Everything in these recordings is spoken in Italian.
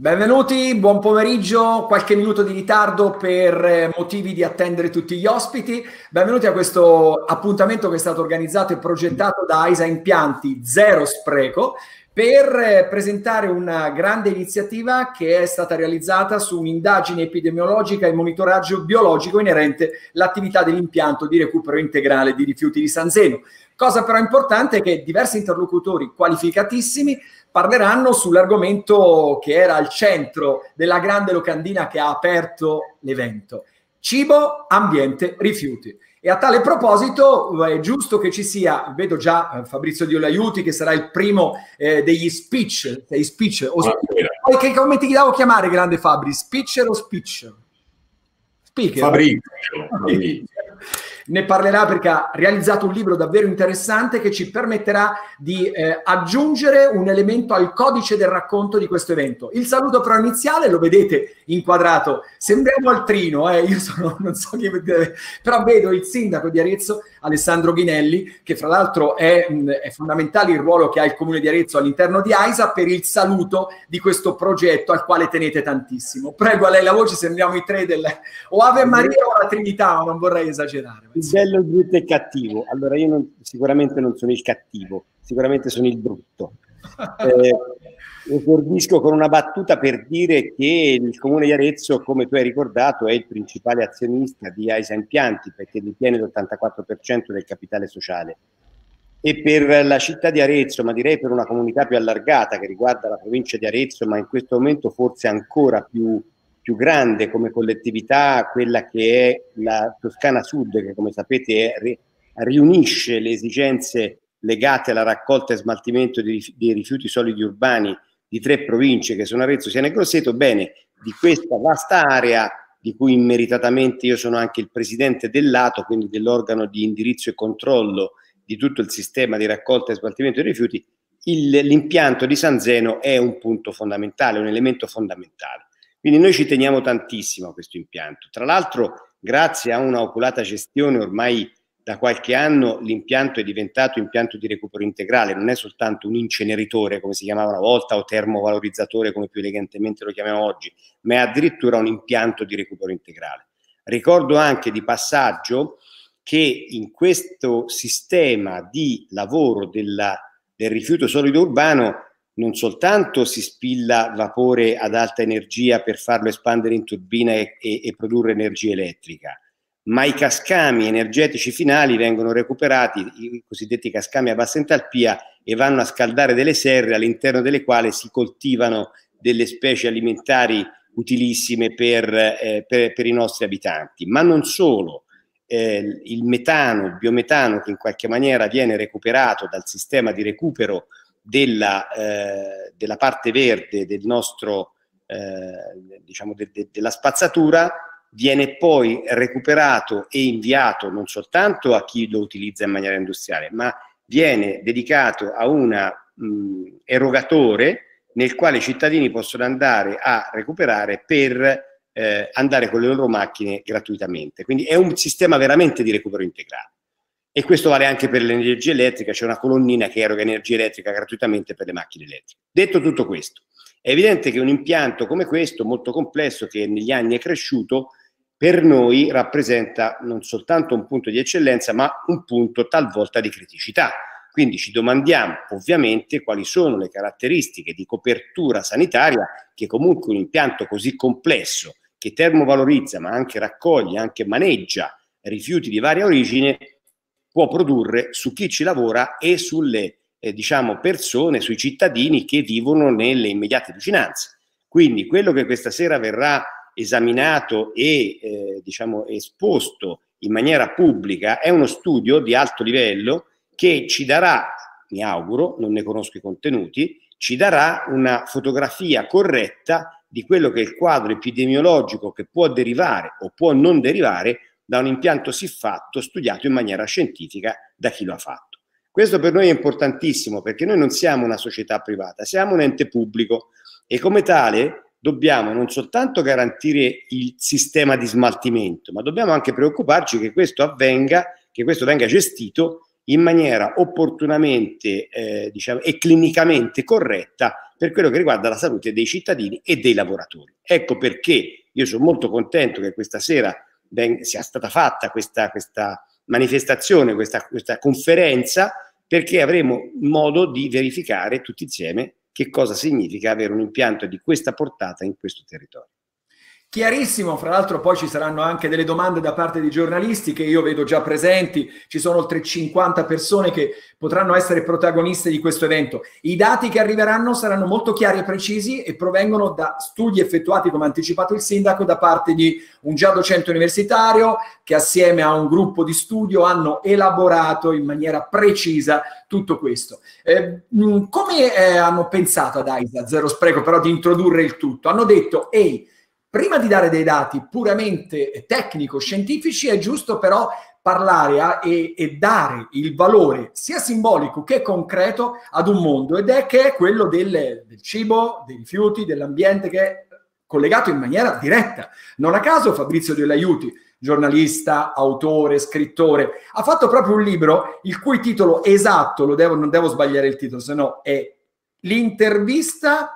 Benvenuti, buon pomeriggio, qualche minuto di ritardo per motivi di attendere tutti gli ospiti. Benvenuti a questo appuntamento che è stato organizzato e progettato da AISA Impianti Zero Spreco per presentare una grande iniziativa che è stata realizzata su un'indagine epidemiologica e monitoraggio biologico inerente all'attività dell'impianto di recupero integrale di rifiuti di San Zeno. Cosa però importante è che diversi interlocutori qualificatissimi parleranno sull'argomento che era al centro della grande locandina che ha aperto l'evento: cibo, ambiente, rifiuti. E a tale proposito è giusto che ci sia, vedo già Fabrizio Diolaiuti che sarà il primo degli speech, poi che come ti devo chiamare, grande Fabri, speaker o speech? Speaker. Fabrizio. Ne parlerà perché ha realizzato un libro davvero interessante che ci permetterà di aggiungere un elemento al codice del racconto di questo evento. Il saluto però iniziale lo vedete inquadrato, sembriamo al Trino, io non so chi deve, però vedo il sindaco di Arezzo, Alessandro Ghinelli, che fra l'altro è fondamentale il ruolo che ha il comune di Arezzo all'interno di AISA per il saluto di questo progetto al quale tenete tantissimo. Prego, a lei la voce, sembriamo i tre o Ave Maria o la Trinità, ma non vorrei esagerare. Il bello, il brutto e il cattivo. Allora io sicuramente non sono il cattivo, sicuramente sono il brutto. Esordisco con una battuta per dire che il comune di Arezzo, come tu hai ricordato, è il principale azionista di AISA Impianti perché detiene l'84% del capitale sociale. E per la città di Arezzo, ma direi per una comunità più allargata che riguarda la provincia di Arezzo, ma in questo momento forse ancora più grande come collettività, quella che è la Toscana Sud, che come sapete riunisce le esigenze legate alla raccolta e smaltimento dei rifiuti solidi urbani di 3 province che sono Arezzo, Siena e Grosseto. Bene, di questa vasta area, di cui meritatamente io sono anche il presidente dell'ATO, quindi dell'organo di indirizzo e controllo di tutto il sistema di raccolta e smaltimento dei rifiuti, l'impianto di San Zeno è un punto fondamentale, un elemento fondamentale. Quindi noi ci teniamo tantissimo a questo impianto. Tra l'altro, grazie a una oculata gestione, ormai da qualche anno l'impianto è diventato impianto di recupero integrale, non è soltanto un inceneritore come si chiamava una volta o termovalorizzatore come più elegantemente lo chiamiamo oggi, ma è addirittura un impianto di recupero integrale. Ricordo anche di passaggio che in questo sistema di lavoro del rifiuto solido urbano non soltanto si spilla vapore ad alta energia per farlo espandere in turbina e produrre energia elettrica, ma i cascami energetici finali vengono recuperati, i cosiddetti cascami a bassa entalpia, e vanno a scaldare delle serre all'interno delle quali si coltivano delle specie alimentari utilissime per i nostri abitanti. Ma non solo, il metano, il biometano che in qualche maniera viene recuperato dal sistema di recupero della parte verde del nostro diciamo della spazzatura, viene poi recuperato e inviato non soltanto a chi lo utilizza in maniera industriale, ma viene dedicato a un erogatore nel quale i cittadini possono andare a recuperare per andare con le loro macchine gratuitamente. Quindi è un sistema veramente di recupero integrale. E questo vale anche per l'energia elettrica, c'è una colonnina che eroga energia elettrica gratuitamente per le macchine elettriche. Detto tutto questo, è evidente che un impianto come questo, molto complesso, che negli anni è cresciuto, per noi rappresenta non soltanto un punto di eccellenza, ma un punto talvolta di criticità. Quindi ci domandiamo ovviamente quali sono le caratteristiche di copertura sanitaria che comunque un impianto così complesso, che termovalorizza, ma anche raccoglie, anche maneggia rifiuti di varia origine, può produrre su chi ci lavora e sulle diciamo persone, sui cittadini che vivono nelle immediate vicinanze. Quindi quello che questa sera verrà esaminato e diciamo esposto in maniera pubblica è uno studio di alto livello che ci darà, mi auguro, non ne conosco i contenuti, ci darà una fotografia corretta di quello che è il quadro epidemiologico che può derivare o può non derivare da un impianto siffatto studiato in maniera scientifica da chi lo ha fatto. Questo per noi è importantissimo perché noi non siamo una società privata, siamo un ente pubblico e come tale dobbiamo non soltanto garantire il sistema di smaltimento, ma dobbiamo anche preoccuparci che questo avvenga, che questo venga gestito in maniera opportunamente diciamo, e clinicamente corretta per quello che riguarda la salute dei cittadini e dei lavoratori. Ecco perché io sono molto contento che questa sera sia stata fatta questa manifestazione, questa conferenza, perché avremo modo di verificare tutti insieme che cosa significa avere un impianto di questa portata in questo territorio. Chiarissimo, fra l'altro poi ci saranno anche delle domande da parte di giornalisti che io vedo già presenti, ci sono oltre 50 persone che potranno essere protagoniste di questo evento. I dati che arriveranno saranno molto chiari e precisi e provengono da studi effettuati, come ha anticipato il sindaco, da parte di un già docente universitario che assieme a un gruppo di studio hanno elaborato in maniera precisa tutto questo. Come hanno pensato ad AISA Zero Spreco però di introdurre il tutto? Hanno detto, ehi, prima di dare dei dati puramente tecnico-scientifici è giusto però parlare e dare il valore sia simbolico che concreto ad un mondo, ed è che è quello del cibo, dei rifiuti, dell'ambiente, che è collegato in maniera diretta. Non a caso Fabrizio Dell'Aiuti, giornalista, autore, scrittore, ha fatto proprio un libro il cui titolo esatto, non devo sbagliare il titolo, se no è l'intervista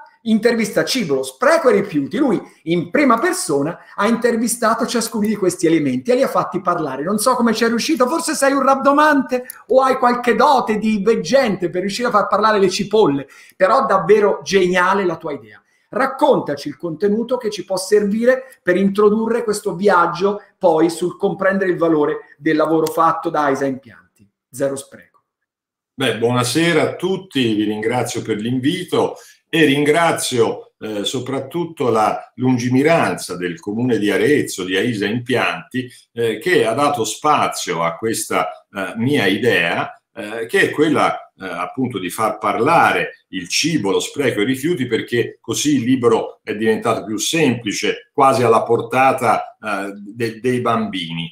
cibo, spreco e rifiuti. Lui in prima persona ha intervistato ciascuno di questi elementi e li ha fatti parlare. Non so come ci è riuscito, forse sei un rabdomante o hai qualche dote di veggente per riuscire a far parlare le cipolle, però davvero geniale la tua idea. Raccontaci il contenuto che ci può servire per introdurre questo viaggio poi sul comprendere il valore del lavoro fatto da AISA Impianti. Zero Spreco. Beh, buonasera a tutti, vi ringrazio per l'invito e ringrazio soprattutto la lungimiranza del Comune di Arezzo, di AISA Impianti, che ha dato spazio a questa mia idea, che è quella appunto di far parlare il cibo, lo spreco e i rifiuti, perché così il libro è diventato più semplice, quasi alla portata dei bambini.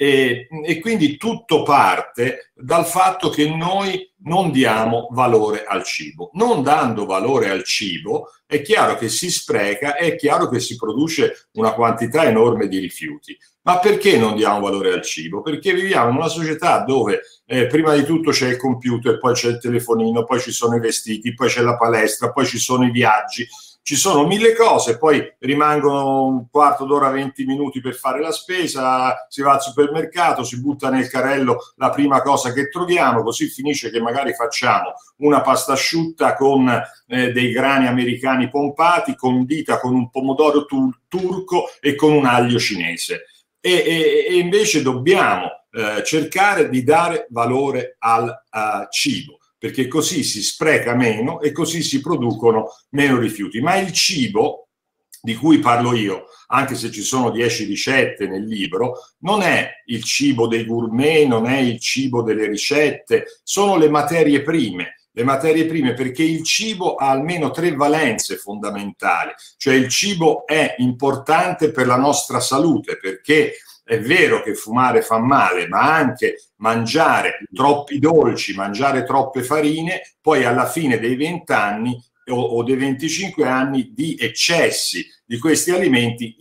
E quindi tutto parte dal fatto che noi non diamo valore al cibo. Non dando valore al cibo è chiaro che si spreca, è chiaro che si produce una quantità enorme di rifiuti. Ma perché non diamo valore al cibo? Perché viviamo in una società dove prima di tutto c'è il computer, poi c'è il telefonino, poi ci sono i vestiti, poi c'è la palestra, poi ci sono i viaggi. Ci sono mille cose, poi rimangono un quarto d'ora, 20 minuti per fare la spesa, si va al supermercato, si butta nel carrello la prima cosa che troviamo, così finisce che magari facciamo una pasta asciutta con dei grani americani pompati, condita con un pomodoro turco e con un aglio cinese. E invece dobbiamo cercare di dare valore al cibo, perché così si spreca meno e così si producono meno rifiuti. Ma il cibo di cui parlo io, anche se ci sono 10 ricette nel libro, non è il cibo dei gourmet, non è il cibo delle ricette, sono le materie prime. Le materie prime, perché il cibo ha almeno 3 valenze fondamentali. Cioè il cibo è importante per la nostra salute, perché è vero che fumare fa male, ma anche mangiare troppi dolci, mangiare troppe farine, poi alla fine dei 20 anni o dei 25 anni di eccessi di questi alimenti,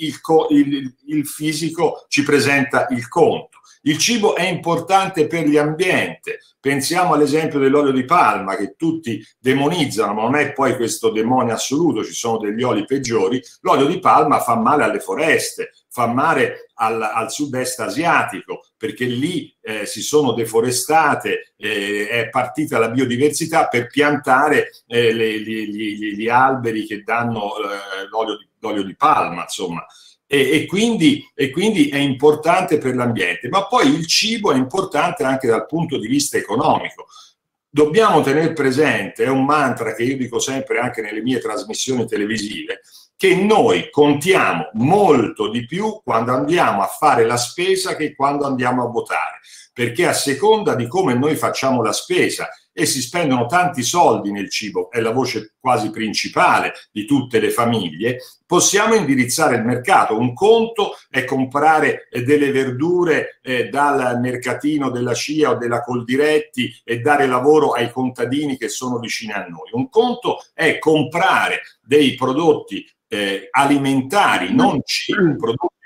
il fisico ci presenta il conto. Il cibo è importante per l'ambiente. Pensiamo all'esempio dell'olio di palma, che tutti demonizzano, ma non è poi questo demonio assoluto, ci sono degli oli peggiori. L'olio di palma fa male alle foreste, fa male al sud-est asiatico, perché lì si sono deforestate, è partita la biodiversità per piantare gli alberi che danno l'olio di palma, insomma. E quindi è importante per l'ambiente, ma poi il cibo è importante anche dal punto di vista economico. Dobbiamo tenere presente, è un mantra che io dico sempre anche nelle mie trasmissioni televisive, che noi contiamo molto di più quando andiamo a fare la spesa che quando andiamo a votare, perché a seconda di come noi facciamo la spesa, e si spendono tanti soldi nel cibo, è la voce quasi principale di tutte le famiglie, possiamo indirizzare il mercato. Un conto è comprare delle verdure dal mercatino della CIA o della Coldiretti e dare lavoro ai contadini che sono vicini a noi. Un conto è comprare dei prodotti alimentari, non cibo, prodotti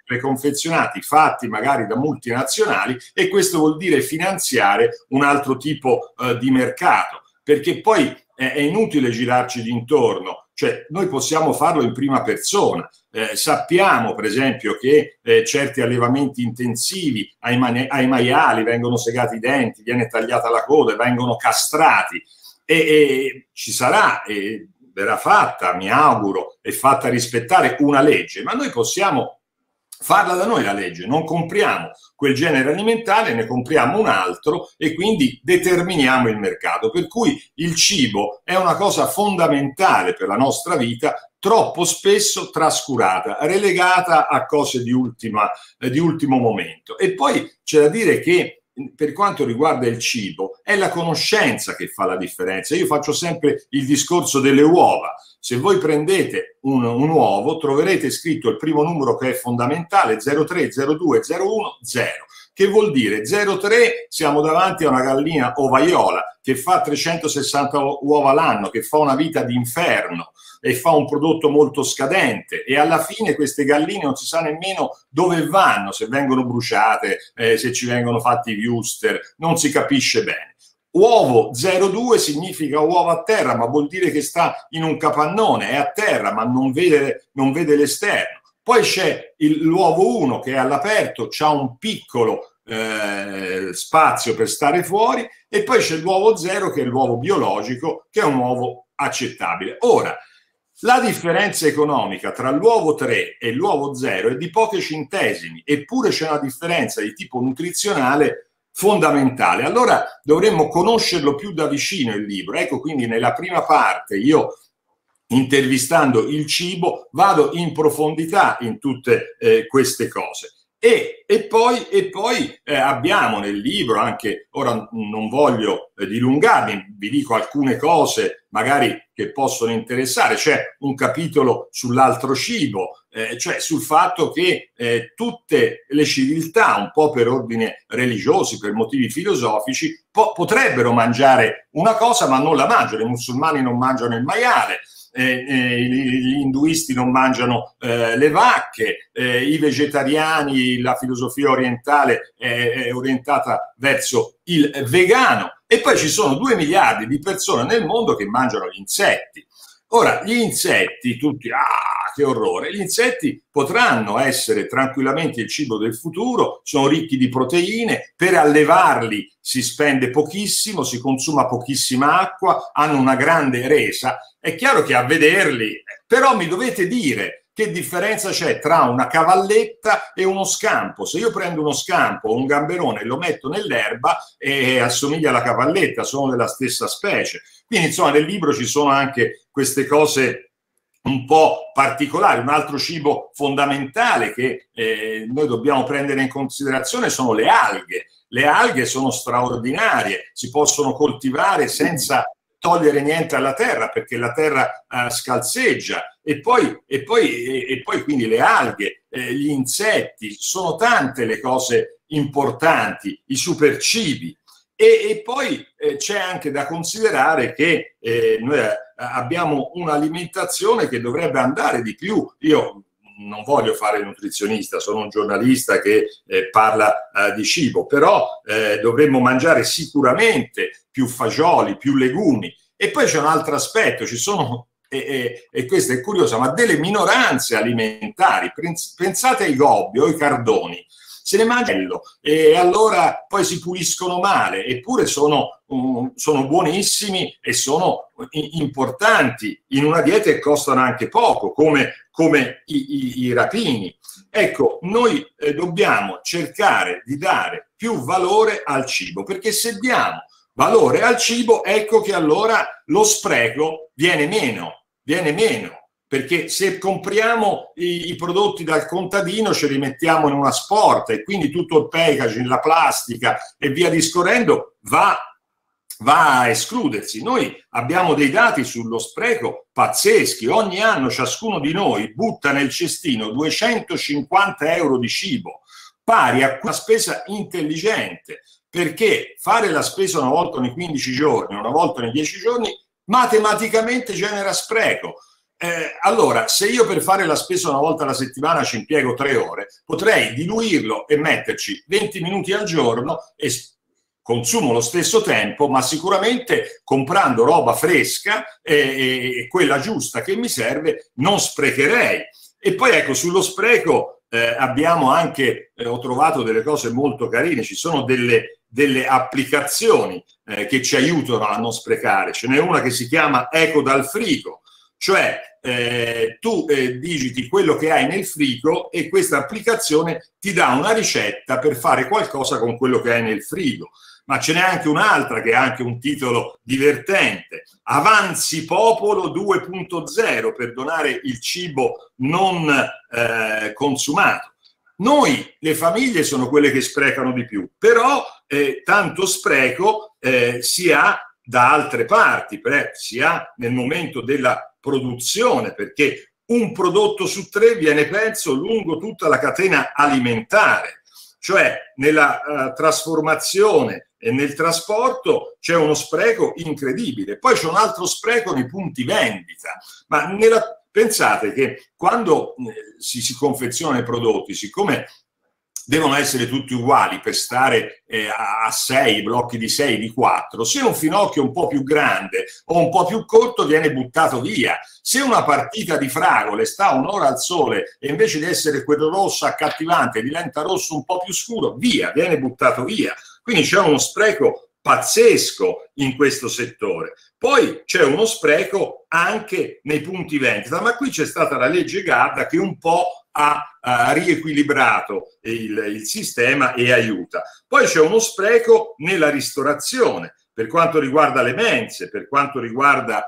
preconfezionati fatti magari da multinazionali, e questo vuol dire finanziare un altro tipo di mercato, perché poi è inutile girarci d'intorno, cioè noi possiamo farlo in prima persona. Sappiamo per esempio che certi allevamenti intensivi ai maiali vengono segati i denti, viene tagliata la coda, vengono castrati, e ci sarà, verrà fatta, mi auguro, e fatta rispettare una legge, ma noi possiamo farla da noi la legge, non compriamo quel genere alimentare, ne compriamo un altro e quindi determiniamo il mercato. Per cui il cibo è una cosa fondamentale per la nostra vita, troppo spesso trascurata, relegata a cose di ultimo momento. E poi c'è da dire che per quanto riguarda il cibo è la conoscenza che fa la differenza. Io faccio sempre il discorso delle uova. Se voi prendete un uovo, troverete scritto il primo numero, che è fondamentale, 03, 02, 01, 0. Che vuol dire 03 siamo davanti a una gallina ovaiola che fa 360 uova l'anno, che fa una vita d'inferno e fa un prodotto molto scadente, e alla fine queste galline non si sa nemmeno dove vanno, se vengono bruciate, se ci vengono fatti i wuster, non si capisce bene. Uovo 02 significa uovo a terra, ma vuol dire che sta in un capannone, è a terra, ma non vede l'esterno. Poi c'è l'uovo 1 che è all'aperto, c'ha un piccolo spazio per stare fuori, e poi c'è l'uovo 0 che è l'uovo biologico, che è un uovo accettabile. Ora, la differenza economica tra l'uovo 3 e l'uovo 0 è di poche centesimi, eppure c'è una differenza di tipo nutrizionale fondamentale. Allora dovremmo conoscerlo più da vicino il libro. Ecco, quindi nella prima parte io, intervistando il cibo, vado in profondità in tutte queste cose. E poi abbiamo nel libro anche, ora non voglio dilungarmi, vi dico alcune cose magari che possono interessare. C'è un capitolo sull'altro cibo, cioè sul fatto che tutte le civiltà, un po' per ordine religiosi, per motivi filosofici, potrebbero mangiare una cosa ma non la mangiano. I musulmani non mangiano il maiale, gli induisti non mangiano le vacche, i vegetariani, la filosofia orientale è orientata verso il vegano, e poi ci sono 2 miliardi di persone nel mondo che mangiano gli insetti. Ora, gli insetti, tutti, che orrore, gli insetti potranno essere tranquillamente il cibo del futuro, sono ricchi di proteine, per allevarli si spende pochissimo, si consuma pochissima acqua, hanno una grande resa. È chiaro che a vederli, però mi dovete dire che differenza c'è tra una cavalletta e uno scampo. Se io prendo uno scampo o un gamberone e lo metto nell'erba, assomiglia alla cavalletta, sono della stessa specie. Quindi insomma nel libro ci sono anche queste cose un po' particolari. Un altro cibo fondamentale che noi dobbiamo prendere in considerazione sono le alghe. Le alghe sono straordinarie, si possono coltivare senza togliere niente alla terra, perché la terra scalzeggia, e poi quindi le alghe, gli insetti, sono tante le cose importanti, i supercibi. E poi c'è anche da considerare che noi abbiamo un'alimentazione che dovrebbe andare di più. Io non voglio fare il nutrizionista, sono un giornalista che parla di cibo, però dovremmo mangiare sicuramente più fagioli, più legumi. E poi c'è un altro aspetto, ci sono, e questo è curioso, ma delle minoranze alimentari. Pensate ai gobbi o ai cardoni, se ne mangiano e allora poi si puliscono male, eppure sono buonissimi e sono importanti in una dieta e costano anche poco, come i rapini. Ecco, noi dobbiamo cercare di dare più valore al cibo, perché se diamo valore al cibo, ecco che allora lo spreco viene meno. Perché se compriamo i prodotti dal contadino ce li mettiamo in una sporta, e quindi tutto il packaging, la plastica e via discorrendo va a escludersi. Noi abbiamo dei dati sullo spreco pazzeschi. Ogni anno ciascuno di noi butta nel cestino 250 euro di cibo, pari a una spesa intelligente, perché fare la spesa una volta ogni 15 giorni, una volta ogni 10 giorni, matematicamente genera spreco. allora, se io per fare la spesa una volta alla settimana ci impiego 3 ore, potrei diluirlo e metterci 20 minuti al giorno e consumo lo stesso tempo, ma sicuramente comprando roba fresca e quella giusta che mi serve, non sprecherei. E poi ecco, sullo spreco abbiamo anche, ho trovato delle cose molto carine, ci sono delle applicazioni che ci aiutano a non sprecare. Ce n'è una che si chiama Eco dal frigo, cioè tu digiti quello che hai nel frigo e questa applicazione ti dà una ricetta per fare qualcosa con quello che hai nel frigo. Ma ce n'è anche un'altra che ha anche un titolo divertente, Avanzi Popolo 2.0, per donare il cibo non consumato. Noi, le famiglie, sono quelle che sprecano di più, però tanto spreco si ha da altre parti, si ha nel momento della produzione, perché un prodotto su 3 viene perso lungo tutta la catena alimentare, cioè nella trasformazione e nel trasporto c'è uno spreco incredibile. Poi c'è un altro spreco nei punti vendita, ma pensate che quando si confezionano i prodotti, siccome devono essere tutti uguali per stare a 6, blocchi di 6, di 4, se un finocchio un po' più grande o un po' più corto viene buttato via. Se una partita di fragole sta un'ora al sole e invece di essere quello rosso accattivante diventa rosso un po' più scuro, via, viene buttato via. Quindi c'è uno spreco pazzesco in questo settore. Poi c'è uno spreco anche nei punti vendita, ma qui c'è stata la legge Gadda che un po' ha riequilibrato il sistema e aiuta. Poi c'è uno spreco nella ristorazione, per quanto riguarda le mense, per quanto riguarda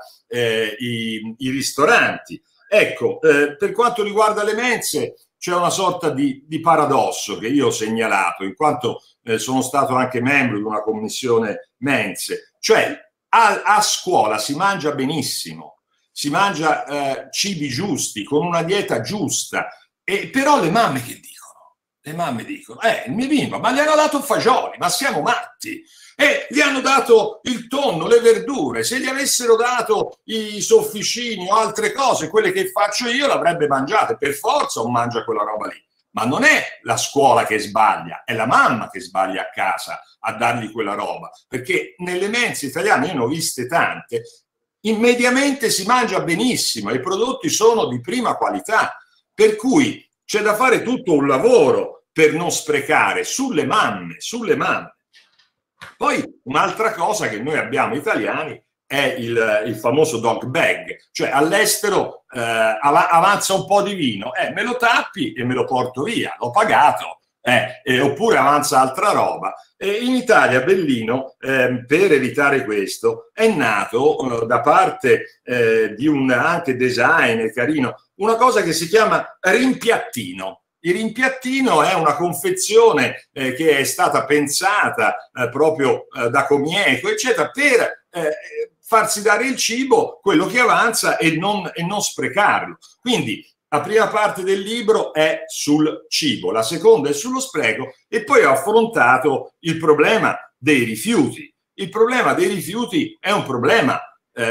i ristoranti. Ecco, per quanto riguarda le mense c'è una sorta di paradosso che io ho segnalato, in quanto sono stato anche membro di una commissione mense. Cioè, a scuola si mangia benissimo, si mangia cibi giusti, con una dieta giusta, però le mamme che dicono? Le mamme dicono, il mio bimbo, ma gli hanno dato fagioli, ma siamo matti, gli hanno dato il tonno, le verdure, se gli avessero dato i sofficini o altre cose, quelle che faccio io, l'avrebbe mangiate, per forza non mangia quella roba lì. Ma non è la scuola che sbaglia, è la mamma che sbaglia a casa a dargli quella roba, perché nelle mense italiane, io ne ho viste tante, mediamente si mangia benissimo, i prodotti sono di prima qualità, per cui c'è da fare tutto un lavoro per non sprecare sulle mamme, sulle mamme. Poi un'altra cosa che noi abbiamo italiani è il famoso dog bag, cioè all'estero avanza un po' di vino, me lo tappi e me lo porto via, l'ho pagato, oppure avanza altra roba. In Italia, a Bellino, per evitare questo, è nato da parte di un anche designer carino, una cosa che si chiama rimpiattino. Il rimpiattino è una confezione che è stata pensata proprio da Comieco, eccetera, per farsi dare il cibo, quello che avanza, e non sprecarlo. Quindi la prima parte del libro è sul cibo, la seconda è sullo spreco, e poi ho affrontato il problema dei rifiuti. Il problema dei rifiuti è un problema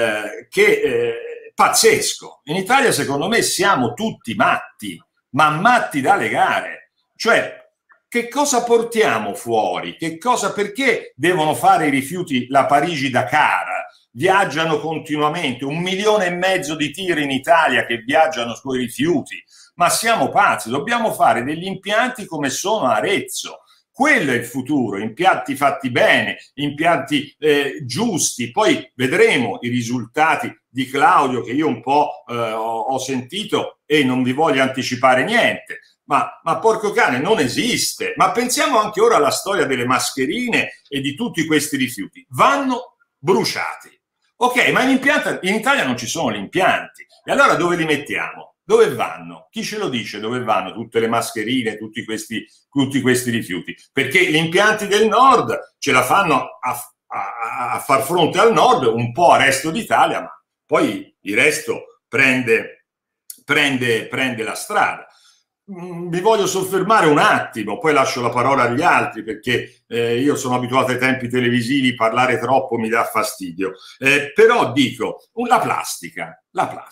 pazzesco. In Italia, secondo me, siamo tutti matti, ma matti da legare. Cioè, che cosa portiamo fuori? Perché devono fare i rifiuti la Parigi-Dakar? Viaggiano continuamente, 1,5 milioni di tir in Italia che viaggiano sui rifiuti. Ma siamo pazzi, dobbiamo fare degli impianti come sono a Arezzo. Quello è il futuro, impianti fatti bene, impianti giusti. Poi vedremo i risultati di Claudio, che io un po' ho sentito, e non vi voglio anticipare niente. Ma porco cane, non esiste. Ma pensiamo anche ora alla storia delle mascherine e di tutti questi rifiuti. Vanno bruciati. Ok, ma in Italia non ci sono gli impianti. E allora dove li mettiamo? Dove vanno? Chi ce lo dice dove vanno tutte le mascherine, tutti questi rifiuti? Perché gli impianti del nord ce la fanno a far fronte al nord, un po' al resto d'Italia, ma poi il resto prende la strada. Mi voglio soffermare un attimo, poi lascio la parola agli altri, perché io sono abituato ai tempi televisivi, parlare troppo mi dà fastidio. Però dico, la plastica.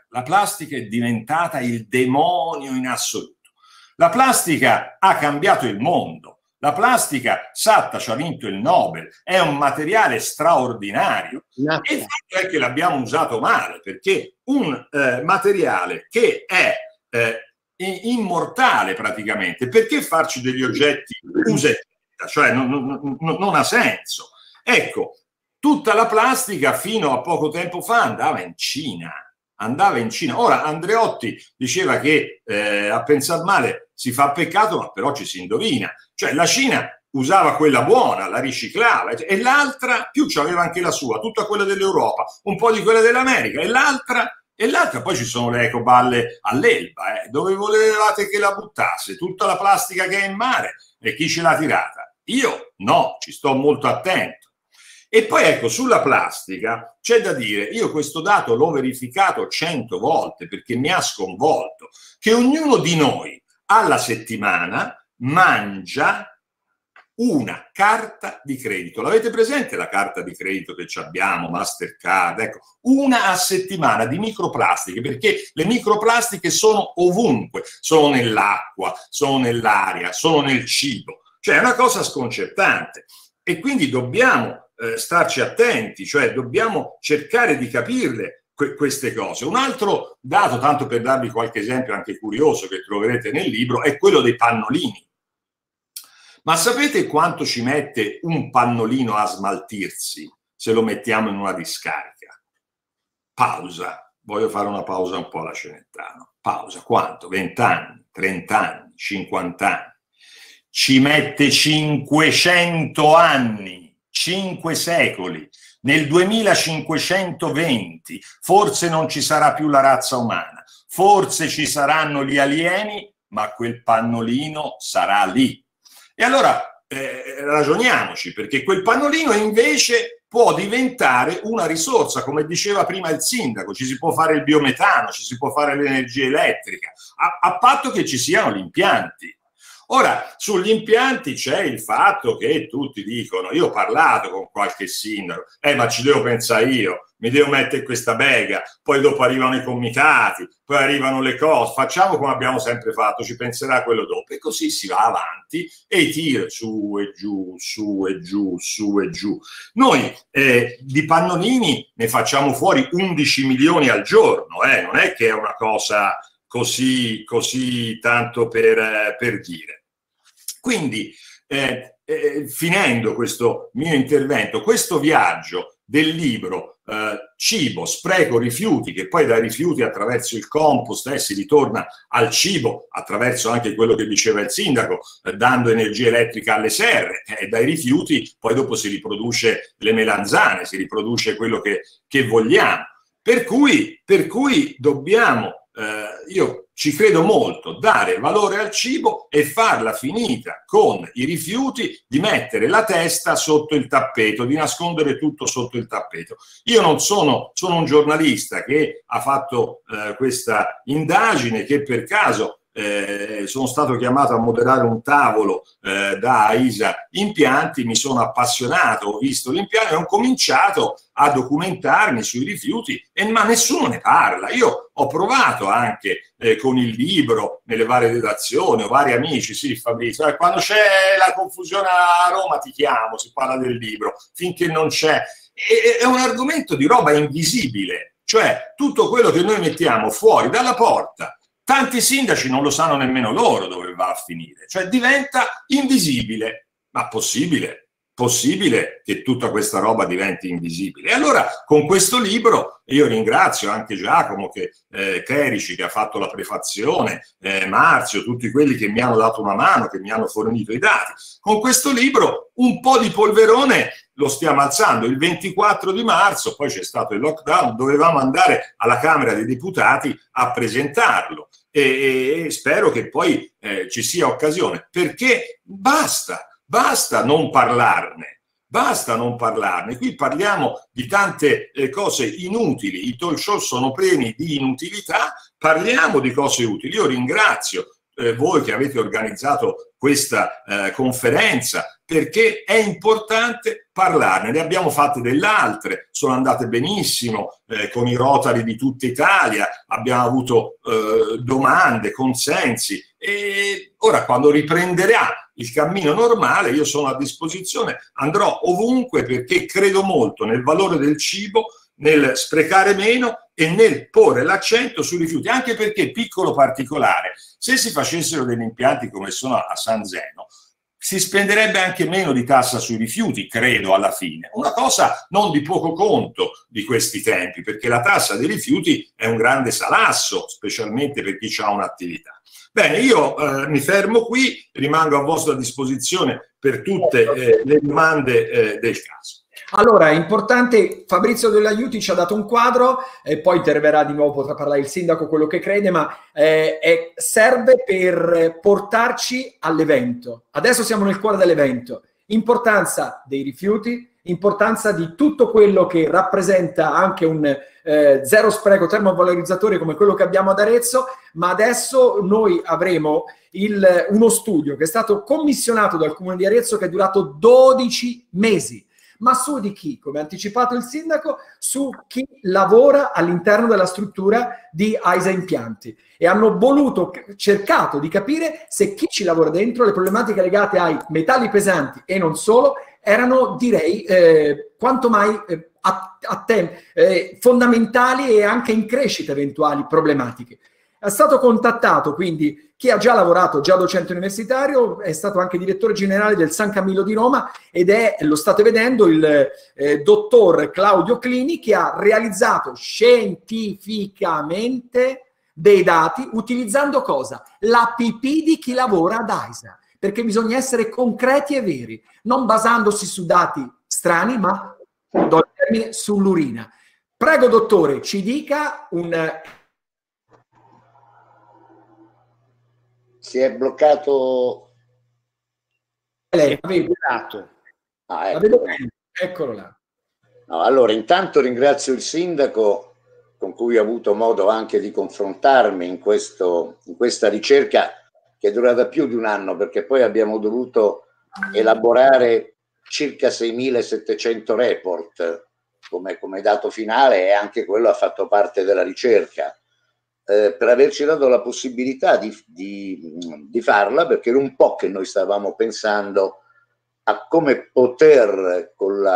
La plastica è diventata il demonio in assoluto. La plastica ha cambiato il mondo. La plastica, Satta ha vinto il Nobel, è un materiale straordinario. E il fatto è che l'abbiamo usato male, perché un materiale che è immortale praticamente, perché farci degli oggetti usa e getta? Cioè non ha senso. Ecco, tutta la plastica fino a poco tempo fa andava in Cina. Ora Andreotti diceva che a pensar male si fa peccato, ma però ci si indovina. Cioè la Cina usava quella buona, la riciclava, e l'altra più c'aveva anche la sua, tutta quella dell'Europa, un po' di quella dell'America, e l'altra poi ci sono le ecoballe all'Elba, dove volevate che la buttasse? Tutta la plastica che è in mare, e chi ce l'ha tirata? Io no, ci sto molto attento. E poi ecco, sulla plastica c'è da dire, io questo dato l'ho verificato 100 volte perché mi ha sconvolto, che ognuno di noi alla settimana mangia una carta di credito. L'avete presente la carta di credito che abbiamo, Mastercard? Ecco, una a settimana di microplastiche, perché le microplastiche sono ovunque, sono nell'acqua, sono nell'aria, sono nel cibo. Cioè è una cosa sconcertante e quindi dobbiamo starci attenti, cioè dobbiamo cercare di capirle queste cose. Un altro dato, tanto per darvi qualche esempio anche curioso che troverete nel libro, è quello dei pannolini. Ma sapete quanto ci mette un pannolino a smaltirsi se lo mettiamo in una discarica? Pausa, voglio fare una pausa un po' alla Celentano. Pausa, quanto? 20 anni, 30 anni, 50 anni. Ci mette 500 anni. 5 secoli, nel 2520 forse non ci sarà più la razza umana, forse ci saranno gli alieni, ma quel pannolino sarà lì. E allora ragioniamoci, perché quel pannolino invece può diventare una risorsa, come diceva prima il sindaco, ci si può fare il biometano, ci si può fare l'energia elettrica, a patto che ci siano gli impianti. Ora, sugli impianti c'è il fatto che tutti dicono, io ho parlato con qualche sindaco, ma ci devo pensare io, mi devo mettere questa bega, poi dopo arrivano i comitati, poi arrivano le cose, facciamo come abbiamo sempre fatto, ci penserà quello dopo. E così si va avanti e i tir su e giù, su e giù, su e giù. Noi di pannolini ne facciamo fuori 11 milioni al giorno, non è che è una cosa così tanto per dire. Quindi, finendo questo mio intervento, questo viaggio del libro Cibo, spreco, rifiuti, che poi dai rifiuti attraverso il compost si ritorna al cibo, attraverso anche quello che diceva il sindaco, dando energia elettrica alle serre, e dai rifiuti poi dopo si riproduce le melanzane, si riproduce quello che vogliamo. Per cui dobbiamo, io ci credo molto, dare valore al cibo e farla finita con i rifiuti, di mettere la testa sotto il tappeto, di nascondere tutto sotto il tappeto. Io non sono un giornalista che ha fatto questa indagine, che per caso sono stato chiamato a moderare un tavolo da AISA Impianti, mi sono appassionato, ho visto l'impianto e ho cominciato a documentarmi sui rifiuti, ma nessuno ne parla. Io ho provato anche con il libro, nelle varie redazioni, ho vari amici, sì Fabrizio, quando c'è la confusione a Roma ti chiamo, si parla del libro, finché non c'è. È un argomento di roba invisibile, cioè tutto quello che noi mettiamo fuori dalla porta, tanti sindaci non lo sanno nemmeno loro dove va a finire, cioè diventa invisibile. Ma possibile che tutta questa roba diventi invisibile? E allora con questo libro io ringrazio anche Giacomo Cherici, che ha fatto la prefazione, Marzio, tutti quelli che mi hanno dato una mano, che mi hanno fornito i dati. Con questo libro un po' di polverone lo stiamo alzando. Il 24 di marzo, poi c'è stato il lockdown, dovevamo andare alla Camera dei Deputati a presentarlo e spero che poi ci sia occasione, perché basta non parlarne, qui parliamo di tante cose inutili, i talk show sono pieni di inutilità, parliamo di cose utili. Io ringrazio voi che avete organizzato questa conferenza, perché è importante parlarne. Ne abbiamo fatte delle altre, sono andate benissimo, con i Rotary di tutta Italia, abbiamo avuto domande, consensi, e ora quando riprenderà il cammino normale io sono a disposizione, andrò ovunque, perché credo molto nel valore del cibo, nel sprecare meno e nel porre l'accento sui rifiuti, anche perché, piccolo particolare, se si facessero degli impianti come sono a San Zeno, si spenderebbe anche meno di tassa sui rifiuti, credo, alla fine. Una cosa non di poco conto di questi tempi, perché la tassa dei rifiuti è un grande salasso, specialmente per chi ha un'attività. Bene, io mi fermo qui, rimango a vostra disposizione per tutte le domande del caso. Allora, è importante, Fabrizio Dell'Aiuti ci ha dato un quadro, e poi interverrà di nuovo, potrà parlare il sindaco quello che crede, ma serve per portarci all'evento. Adesso siamo nel cuore dell'evento. Importanza dei rifiuti, importanza di tutto quello che rappresenta anche un zero spreco termovalorizzatore come quello che abbiamo ad Arezzo, ma adesso noi avremo uno studio che è stato commissionato dal Comune di Arezzo, che è durato 12 mesi. Ma su di chi? Come ha anticipato il sindaco, su chi lavora all'interno della struttura di AISA Impianti, e hanno cercato di capire se chi ci lavora dentro, le problematiche legate ai metalli pesanti e non solo, erano, direi, quanto mai fondamentali e anche in crescita eventuali problematiche. È stato contattato quindi chi ha già lavorato, già docente universitario, è stato anche direttore generale del San Camillo di Roma, ed è, lo state vedendo, il dottor Claudio Clini, che ha realizzato scientificamente dei dati utilizzando cosa? La pipì di chi lavora ad AISA, perché bisogna essere concreti e veri, non basandosi su dati strani, ma sull'urina. Prego, dottore, ci dica Si è bloccato. lei, Ecco. Eccolo là. No, allora, intanto ringrazio il sindaco, con cui ho avuto modo anche di confrontarmi in questa ricerca, che è durata più di un anno, perché poi abbiamo dovuto elaborare circa 6.700 report come dato finale, e anche quello ha fatto parte della ricerca. Per averci dato la possibilità di farla, perché era un po' che noi stavamo pensando a come poter,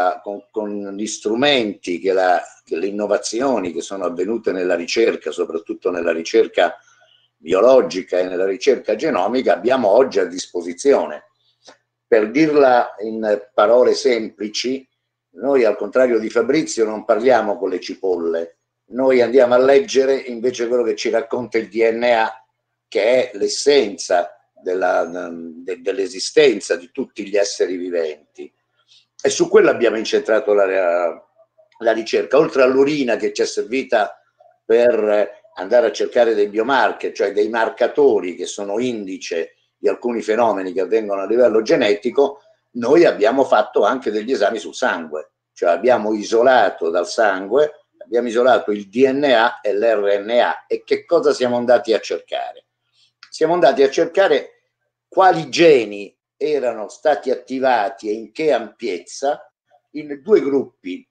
con gli strumenti, che le innovazioni che sono avvenute nella ricerca, soprattutto nella ricerca biologica e nella ricerca genomica, abbiamo oggi a disposizione. Per dirla in parole semplici, noi, al contrario di Fabrizio, non parliamo con le cipolle. Noi andiamo a leggere invece quello che ci racconta il DNA, che è l'essenza dell'esistenza di tutti gli esseri viventi. E su quello abbiamo incentrato la ricerca, oltre all'urina che ci è servita per andare a cercare dei biomarker, cioè dei marcatori che sono indice di alcuni fenomeni che avvengono a livello genetico. Noi abbiamo fatto anche degli esami sul sangue, cioè abbiamo isolato dal sangue, abbiamo isolato il DNA e l'RNA. E che cosa siamo andati a cercare? Siamo andati a cercare quali geni erano stati attivati e in che ampiezza in due gruppi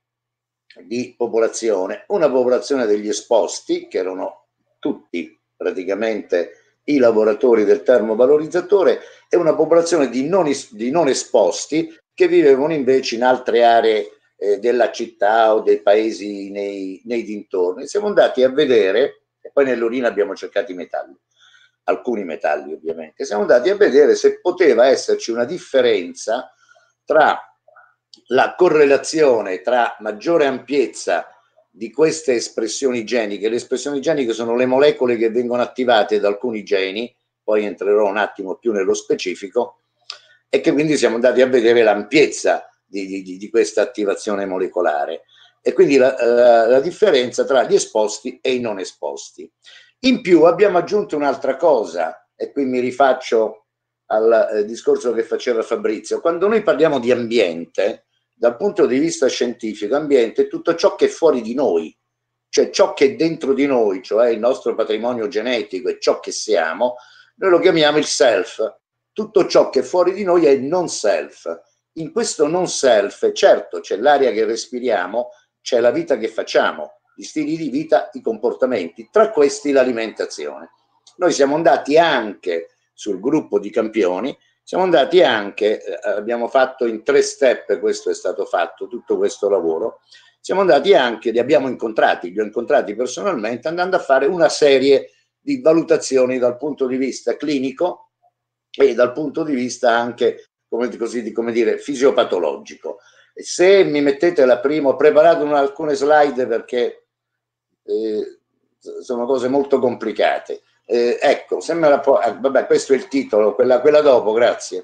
di popolazione: una popolazione degli esposti, che erano tutti praticamente i lavoratori del termovalorizzatore, e una popolazione di non esposti, che vivevano invece in altre aree della città o dei paesi nei dintorni. Siamo andati a vedere, e poi nell'urina abbiamo cercato i metalli, alcuni metalli ovviamente. Siamo andati a vedere se poteva esserci una differenza tra la correlazione tra maggiore ampiezza di queste espressioni geniche. Le espressioni geniche sono le molecole che vengono attivate da alcuni geni, poi entrerò un attimo più nello specifico, e che quindi siamo andati a vedere l'ampiezza di questa attivazione molecolare, e quindi la differenza tra gli esposti e i non esposti. In più abbiamo aggiunto un'altra cosa, e qui mi rifaccio al discorso che faceva Fabrizio. Quando noi parliamo di ambiente, dal punto di vista scientifico, ambiente è tutto ciò che è fuori di noi, cioè ciò che è dentro di noi, cioè il nostro patrimonio genetico e ciò che siamo. Noi lo chiamiamo il self, tutto ciò che è fuori di noi è non self. In questo non self, certo, c'è l'aria che respiriamo, c'è la vita che facciamo, gli stili di vita, i comportamenti, tra questi l'alimentazione. Noi siamo andati anche sul gruppo di campioni, siamo andati anche, abbiamo fatto in 3 step, questo è stato fatto, tutto questo lavoro, siamo andati anche, li abbiamo incontrati, li ho incontrati personalmente, andando a fare una serie di valutazioni dal punto di vista clinico e dal punto di vista anche, come dire, fisiopatologico. E se mi mettete la prima, ho preparato alcune slide perché sono cose molto complicate. Ecco, se me la può, vabbè, questo è il titolo, quella dopo, grazie.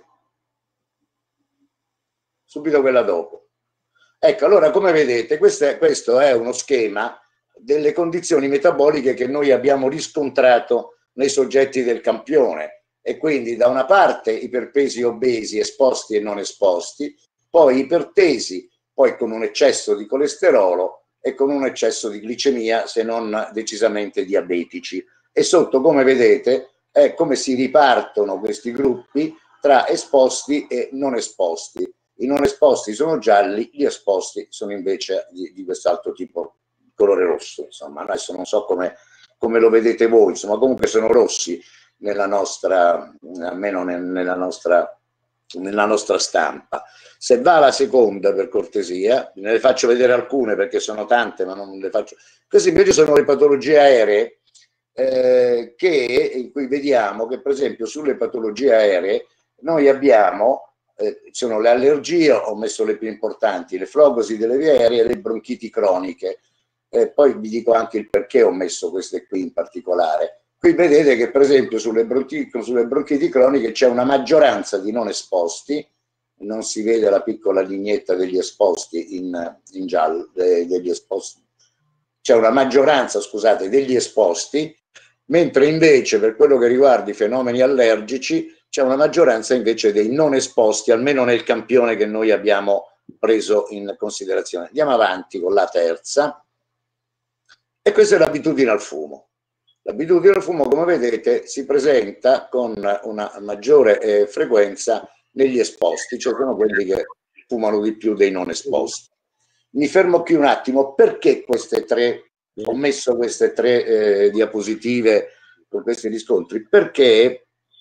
Subito quella dopo. Ecco, allora, come vedete, questo è uno schema delle condizioni metaboliche che noi abbiamo riscontrato nei soggetti del campione. E quindi da una parte iperpesi obesi, esposti e non esposti, poi ipertesi, poi con un eccesso di colesterolo e con un eccesso di glicemia, se non decisamente diabetici. E sotto, come vedete, è come si ripartono questi gruppi tra esposti e non esposti. I non esposti sono gialli, gli esposti sono invece di quest'altro tipo, colore rosso. Insomma, adesso non so come lo vedete voi, insomma, comunque sono rossi nella nostra, almeno nella nostra stampa. Se va la seconda, per cortesia, ne le faccio vedere alcune perché sono tante, ma non le faccio. Queste invece sono le patologie aeree, in cui vediamo che per esempio sulle patologie aeree noi abbiamo, sono le allergie, ho messo le più importanti, le flogosi delle vie aeree e le bronchiti croniche. Poi vi dico anche il perché ho messo queste qui in particolare. Qui vedete che per esempio sulle bronchiti croniche c'è una maggioranza di non esposti, non si vede la piccola lineetta degli esposti in giallo, degli esposti. C'è una maggioranza, scusate, degli esposti, mentre invece per quello che riguarda i fenomeni allergici c'è una maggioranza invece dei non esposti, almeno nel campione che noi abbiamo preso in considerazione. Andiamo avanti con la terza. E questa è l'abitudine al fumo. L'abitudine al fumo, come vedete, si presenta con una maggiore frequenza negli esposti, cioè sono quelli che fumano di più dei non esposti. Mi fermo qui un attimo, perché queste tre, ho messo queste 3 diapositive con questi riscontri? Perché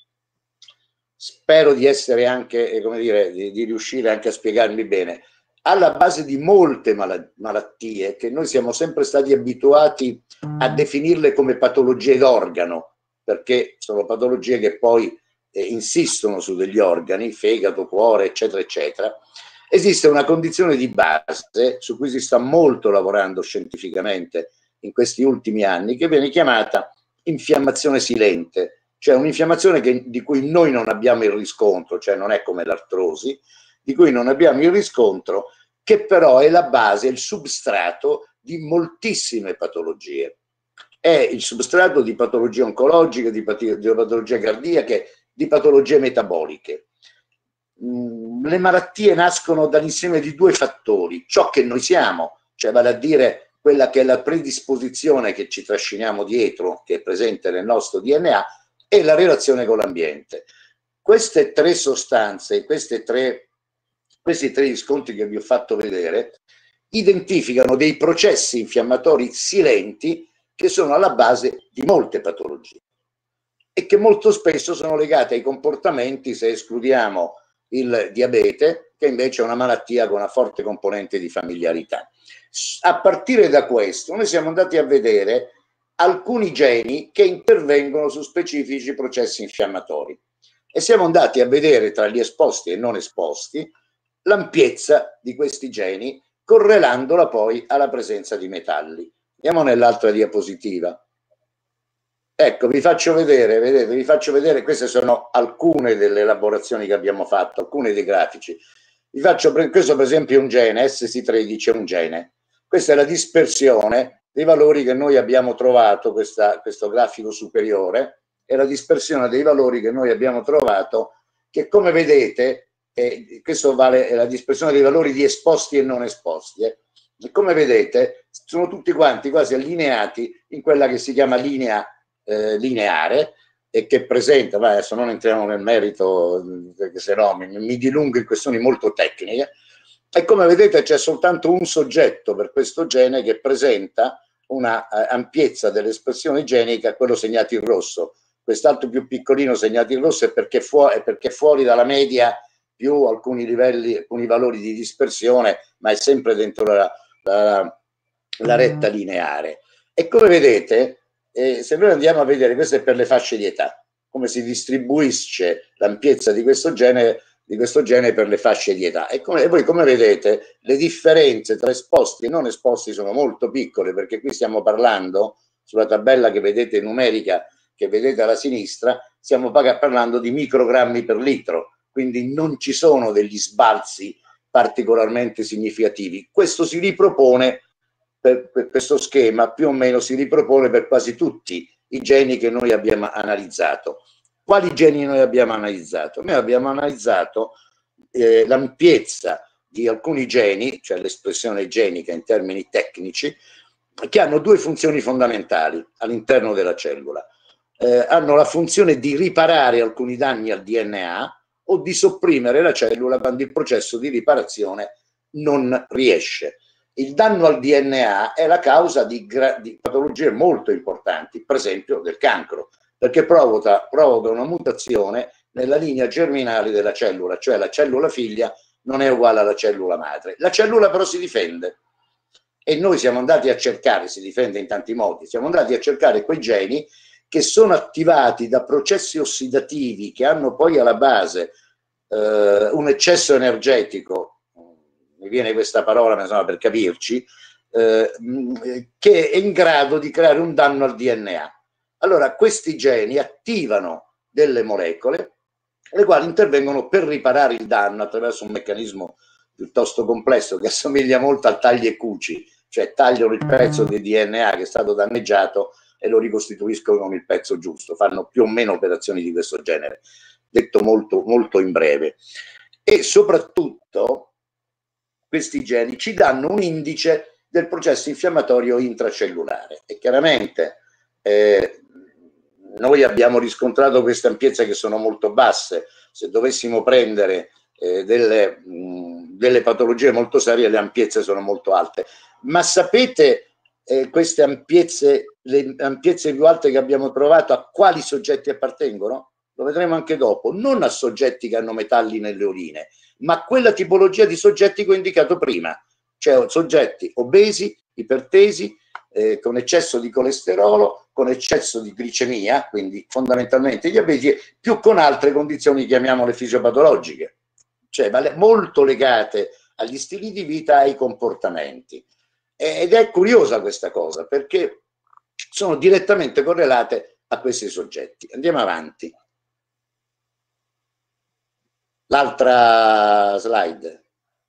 spero di essere anche, come dire, di riuscire anche a spiegarmi bene. Alla base di molte malattie che noi siamo sempre stati abituati a definirle come patologie d'organo, perché sono patologie che poi insistono su degli organi, fegato, cuore, eccetera, eccetera. Esiste una condizione di base su cui si sta molto lavorando scientificamente in questi ultimi anni, che viene chiamata infiammazione silente, cioè un'infiammazione di cui noi non abbiamo il riscontro, cioè non è come l'artrosi, di cui non abbiamo il riscontro, che però è la base, il substrato di moltissime patologie. È il substrato di patologie oncologiche, di patologie cardiache, di patologie metaboliche. Le malattie nascono dall'insieme di 2 fattori: ciò che noi siamo, cioè vale a dire quella che è la predisposizione che ci trasciniamo dietro, che è presente nel nostro DNA, e la relazione con l'ambiente. Queste 3 sostanze, questi 3 riscontri che vi ho fatto vedere, identificano dei processi infiammatori silenti che sono alla base di molte patologie e che molto spesso sono legate ai comportamenti, se escludiamo il diabete, che invece è una malattia con una forte componente di familiarità. A partire da questo noi siamo andati a vedere alcuni geni che intervengono su specifici processi infiammatori e siamo andati a vedere tra gli esposti e non esposti l'ampiezza di questi geni, correlandola poi alla presenza di metalli. Andiamo nell'altra diapositiva. Ecco, vi faccio vedere, vedete, vi faccio vedere, queste sono alcune delle elaborazioni che abbiamo fatto, alcuni dei grafici. Questo per esempio è un gene, SC13 è un gene. Questa è la dispersione dei valori che noi abbiamo trovato, questo grafico superiore, è la dispersione dei valori che noi abbiamo trovato, che come vedete, questo vale la dispersione dei valori di esposti e non esposti. E come vedete, sono tutti quanti quasi allineati in quella che si chiama linea lineare, e che presenta, adesso non entriamo nel merito perché se no mi dilungo in questioni molto tecniche, e come vedete c'è soltanto un soggetto per questo gene che presenta una ampiezza dell'espressione genica, quello segnato in rosso. Quest'altro più piccolino segnato in rosso è perché è fuori dalla media più alcuni livelli, alcuni valori di dispersione, ma è sempre dentro la retta lineare. E come vedete, se noi andiamo a vedere, questo è per le fasce di età, come si distribuisce l'ampiezza di questo gene per le fasce di età. E voi come vedete le differenze tra esposti e non esposti sono molto piccole, perché qui stiamo parlando, sulla tabella che vedete numerica, che vedete alla sinistra, stiamo parlando di microgrammi per litro, quindi non ci sono degli sbalzi particolarmente significativi. Questo si ripropone, per questo schema più o meno si ripropone per quasi tutti i geni che noi abbiamo analizzato. Quali geni noi abbiamo analizzato? Noi abbiamo analizzato l'ampiezza di alcuni geni, cioè l'espressione genica in termini tecnici, che hanno due funzioni fondamentali all'interno della cellula. Hanno la funzione di riparare alcuni danni al DNA o di sopprimere la cellula quando il processo di riparazione non riesce. Il danno al DNA è la causa di patologie molto importanti, per esempio del cancro, perché provoca una mutazione nella linea germinale della cellula, cioè la cellula figlia non è uguale alla cellula madre. La cellula però si difende e noi siamo andati a cercare, si difende in tanti modi, siamo andati a cercare quei geni che sono attivati da processi ossidativi che hanno poi alla base un eccesso energetico, mi viene questa parola ma insomma per capirci, che è in grado di creare un danno al DNA. Allora questi geni attivano delle molecole le quali intervengono per riparare il danno attraverso un meccanismo piuttosto complesso che assomiglia molto al taglia e cuci, cioè tagliano il pezzo di DNA che è stato danneggiato e lo ricostituiscono con il pezzo giusto. Fanno più o meno operazioni di questo genere, detto molto, molto in breve. E soprattutto questi geni ci danno un indice del processo infiammatorio intracellulare e chiaramente noi abbiamo riscontrato queste ampiezze che sono molto basse. Se dovessimo prendere delle patologie molto serie, le ampiezze sono molto alte. Ma sapete queste ampiezze, le ampiezze più alte che abbiamo trovato, a quali soggetti appartengono? Lo vedremo anche dopo. Non a soggetti che hanno metalli nelle urine, ma a quella tipologia di soggetti che ho indicato prima, cioè soggetti obesi, ipertesi, con eccesso di colesterolo, con eccesso di glicemia, quindi fondamentalmente diabeti, più con altre condizioni, chiamiamole fisiopatologiche, cioè molto legate agli stili di vita e ai comportamenti. Ed è curiosa questa cosa, perché sono direttamente correlate a questi soggetti. Andiamo avanti. L'altra slide.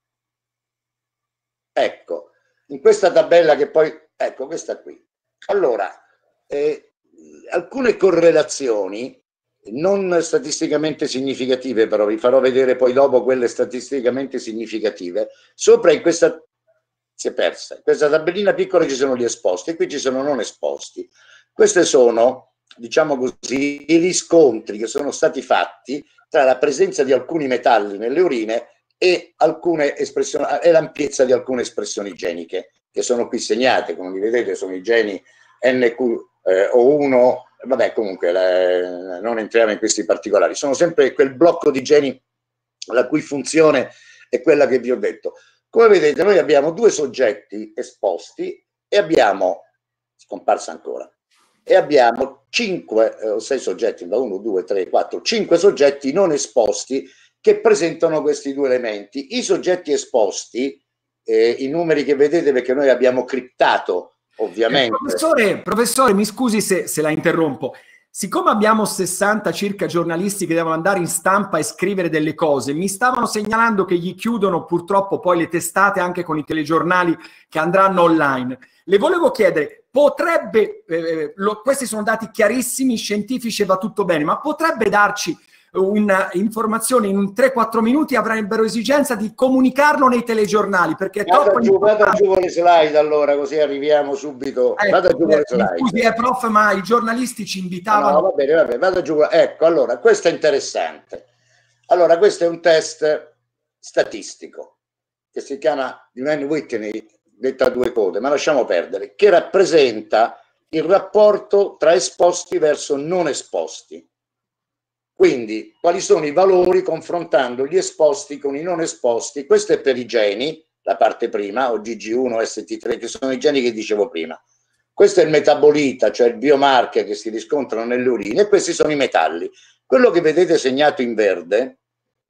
Ecco, in questa tabella che poi, ecco questa qui. Allora, alcune correlazioni non statisticamente significative, però vi farò vedere poi dopo quelle statisticamente significative. Sopra in questa, si è persa, in questa tabellina piccola ci sono gli esposti e qui ci sono non esposti. Questi sono, diciamo così, i riscontri che sono stati fatti tra la presenza di alcuni metalli nelle urine e alcune espressioni, e l'ampiezza di alcune espressioni geniche che sono qui segnate, come li vedete sono i geni NQ1, vabbè comunque non entriamo in questi particolari, sono sempre quel blocco di geni la cui funzione è quella che vi ho detto. Come vedete noi abbiamo due soggetti esposti e abbiamo, scomparsa ancora, e abbiamo 5 o 6 soggetti, da 1, 2, 3, 4, 5 soggetti non esposti che presentano questi due elementi. I soggetti esposti, i numeri che vedete perché noi abbiamo criptato ovviamente. Professore, mi scusi se la interrompo. Siccome abbiamo 60 circa giornalisti che devono andare in stampa e scrivere delle cose, mi stavano segnalando che gli chiudono purtroppo poi le testate anche con i telegiornali che andranno online. Le volevo chiedere, potrebbe, questi sono dati chiarissimi, scientifici e va tutto bene, ma potrebbe darci un'informazione in 3-4 minuti avrebbero esigenza di comunicarlo nei telegiornali, perché è troppo vada giù con le slide, allora, così arriviamo subito. Vada giù con le slide. Scusi, prof, ma i giornalisti ci invitavano. No, va bene, vada giù. Ecco, allora, questo è interessante. Allora, questo è un test statistico che si chiama Duane Whitney, detta a due code, ma lasciamo perdere, che rappresenta il rapporto tra esposti verso non esposti. Quindi, quali sono i valori confrontando gli esposti con i non esposti? Questo è per i geni, la parte prima, o GG1, ST3, che sono i geni che dicevo prima. Questo è il metabolita, cioè il biomarker che si riscontrano nelle urine, e questi sono i metalli. Quello che vedete segnato in verde,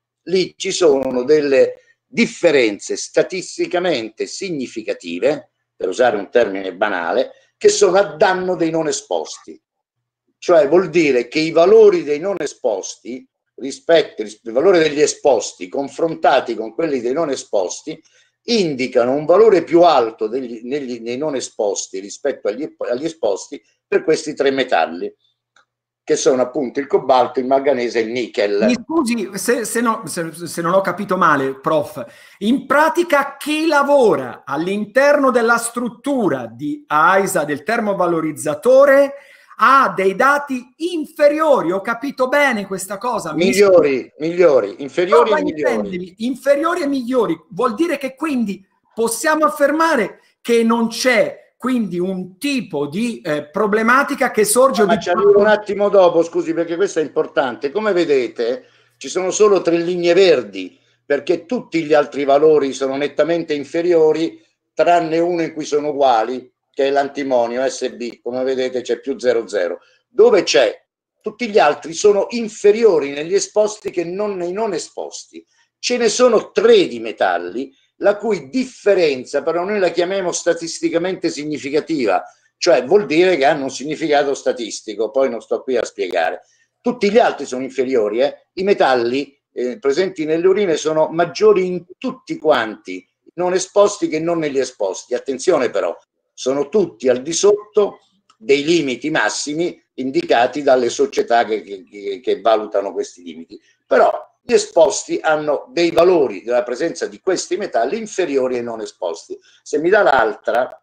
lì ci sono delle differenze statisticamente significative, per usare un termine banale, che sono a danno dei non esposti. Cioè vuol dire che i valori dei non esposti rispetto il valore degli esposti confrontati con quelli dei non esposti indicano un valore più alto nei non esposti rispetto agli esposti per questi tre metalli, che sono appunto il cobalto, il manganese e il nickel. Mi scusi se non ho capito male, prof. In pratica chi lavora all'interno della struttura di AISA del termovalorizzatore ha dei dati inferiori, ho capito bene questa cosa? Migliori, inferiori e migliori. Inferiori e migliori, vuol dire che quindi possiamo affermare che non c'è quindi un tipo di problematica che sorge... Ma ci arrivo un attimo dopo, scusi, perché questo è importante. Come vedete ci sono solo 3 linee verdi, perché tutti gli altri valori sono nettamente inferiori, tranne uno in cui sono uguali, che è l'antimonio SB, come vedete c'è più 00. Dove c'è? Tutti gli altri sono inferiori negli esposti che non nei non esposti. Ce ne sono 3 di metalli, la cui differenza però noi la chiamiamo statisticamente significativa, cioè vuol dire che hanno un significato statistico, poi non sto qui a spiegare. Tutti gli altri sono inferiori, i metalli presenti nelle urine sono maggiori in tutti quanti, non esposti che non negli esposti. Attenzione però, sono tutti al di sotto dei limiti massimi indicati dalle società che valutano questi limiti. Però gli esposti hanno dei valori della presenza di questi metalli inferiori ai non esposti. Se mi dà l'altra...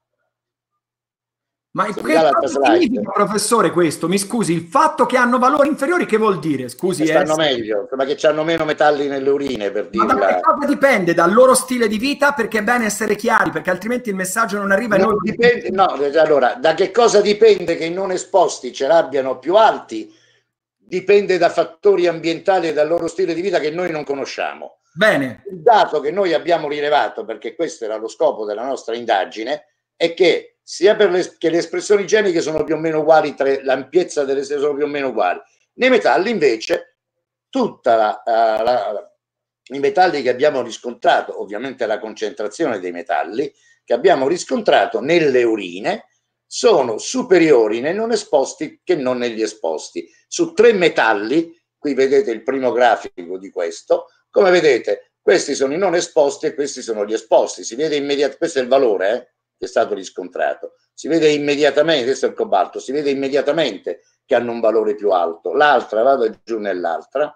Ma che cosa significa, professore, questo? Mi scusi, il fatto che hanno valori inferiori che vuol dire? Scusi, stanno meglio, ma che hanno meno metalli nelle urine, per dirla. Ma da che cosa dipende? Dal loro stile di vita? Perché è bene essere chiari, perché altrimenti il messaggio non arriva. Non dipende, no, allora, da che cosa dipende che i non esposti ce l'abbiano più alti? Dipende da fattori ambientali e dal loro stile di vita che noi non conosciamo. Bene. Il dato che noi abbiamo rilevato, perché questo era lo scopo della nostra indagine, è che sia che le espressioni geniche sono più o meno uguali, l'ampiezza delle sono più o meno uguali. Nei metalli invece, tutta i metalli che abbiamo riscontrato, ovviamente la concentrazione dei metalli che abbiamo riscontrato nelle urine, sono superiori nei non esposti che non negli esposti. Su 3 metalli, qui vedete il primo grafico di questo, come vedete questi sono i non esposti e questi sono gli esposti. Si vede immediatamente, questo è il valore che è stato riscontrato, si vede immediatamente, questo è il cobalto, si vede immediatamente che hanno un valore più alto. L'altra, vado giù nell'altra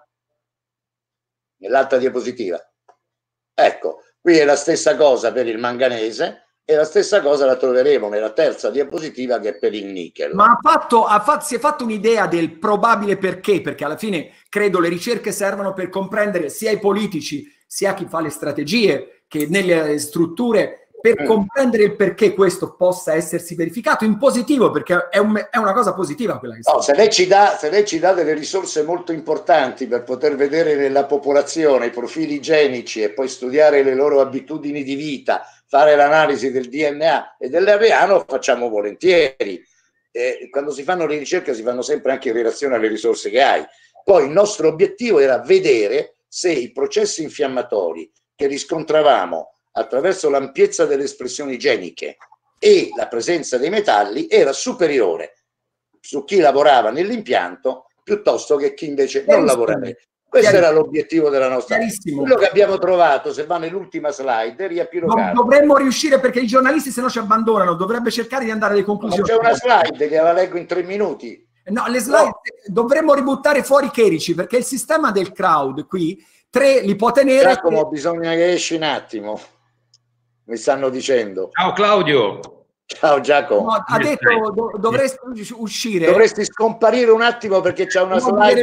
diapositiva. Ecco, qui è la stessa cosa per il manganese, e la stessa cosa la troveremo nella terza diapositiva, che è per il nickel. Ma si è fatto un'idea del probabile perché? Perché alla fine credo le ricerche servono per comprendere sia i politici, sia chi fa le strategie, che nelle strutture, per comprendere il perché questo possa essersi verificato in positivo, perché è una cosa positiva quella che se lei ci dà delle risorse molto importanti per poter vedere nella popolazione i profili genici e poi studiare le loro abitudini di vita, fare l'analisi del DNA e dell'RNA, lo facciamo volentieri. Quando si fanno le ricerche si fanno sempre anche in relazione alle risorse che hai. Poi il nostro obiettivo era vedere se i processi infiammatori che riscontravamo attraverso l'ampiezza delle espressioni geniche e la presenza dei metalli era superiore su chi lavorava nell'impianto piuttosto che chi invece non lavorava. Questo era l'obiettivo della nostra. Quello che abbiamo trovato, se va nell'ultima slide, è riepilogato. Dovremmo riuscire, perché i giornalisti se no ci abbandonano, dovrebbe cercare di andare alle conclusioni. C'è una slide che la leggo in 3 minuti. No, le slide dovremmo ributtare fuori Cherici, perché il sistema del crowd qui 3 li può tenere. Giacomo, bisogna che esci un attimo, mi stanno dicendo. Ciao Claudio. Ciao Giacomo. No, ha detto dovresti uscire. Dovresti scomparire un attimo perché c'è una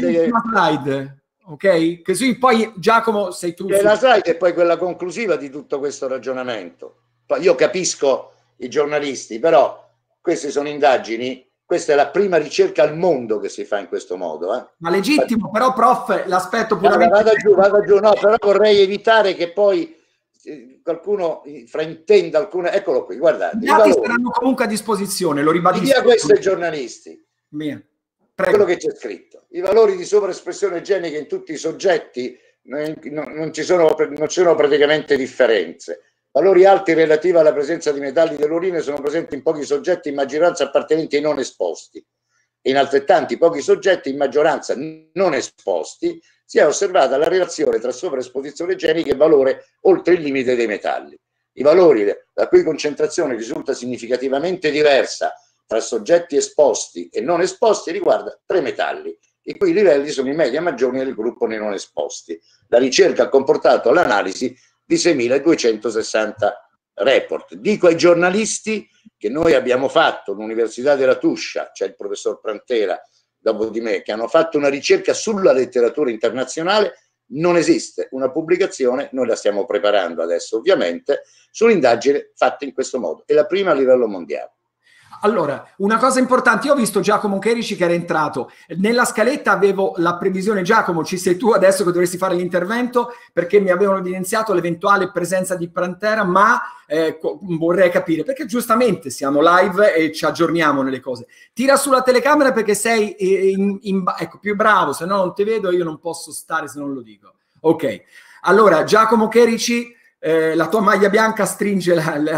slide. Ok? Così poi Giacomo sei tu. C'è la slide e poi quella conclusiva di tutto questo ragionamento. Poi io capisco i giornalisti, però queste sono indagini. Questa è la prima ricerca al mondo che si fa in questo modo. Ma legittimo, però prof, l'aspetto puramente... Vada giù, no, però vorrei evitare che poi qualcuno fraintenda alcune... Eccolo qui, guardate. I dati saranno comunque a disposizione, lo ribadisco. Via questo ai giornalisti. Prego. Quello che c'è scritto. I valori di sovraespressione genica in tutti i soggetti non ci sono praticamente differenze. Valori alti relativi alla presenza di metalli dell'urina sono presenti in pochi soggetti, in maggioranza appartenenti ai non esposti. E in altrettanti pochi soggetti, in maggioranza non esposti, si è osservata la relazione tra sovraesposizione genica e valore oltre il limite dei metalli. I valori la cui concentrazione risulta significativamente diversa tra soggetti esposti e non esposti riguarda 3 metalli, i cui livelli sono in media maggiori nel gruppo nei non esposti. La ricerca ha comportato l'analisi di 6.260 report. Dico ai giornalisti che noi abbiamo fatto l'Università della Tuscia, c'è il professor Prantera dopo di me, che hanno fatto una ricerca sulla letteratura internazionale. Non esiste una pubblicazione, noi la stiamo preparando adesso ovviamente, sull'indagine fatta in questo modo. È la prima a livello mondiale. Allora, una cosa importante, io ho visto Giacomo Cherici che era entrato, nella scaletta avevo la previsione, Giacomo ci sei tu adesso che dovresti fare l'intervento perché mi avevano evidenziato l'eventuale presenza di Prantera, ma vorrei capire, perché giustamente siamo live e ci aggiorniamo nelle cose. Tira sulla telecamera perché sei ecco, più bravo, se no non ti vedo, io non posso stare se non lo dico. Ok, allora Giacomo Cherici, la tua maglia bianca stringe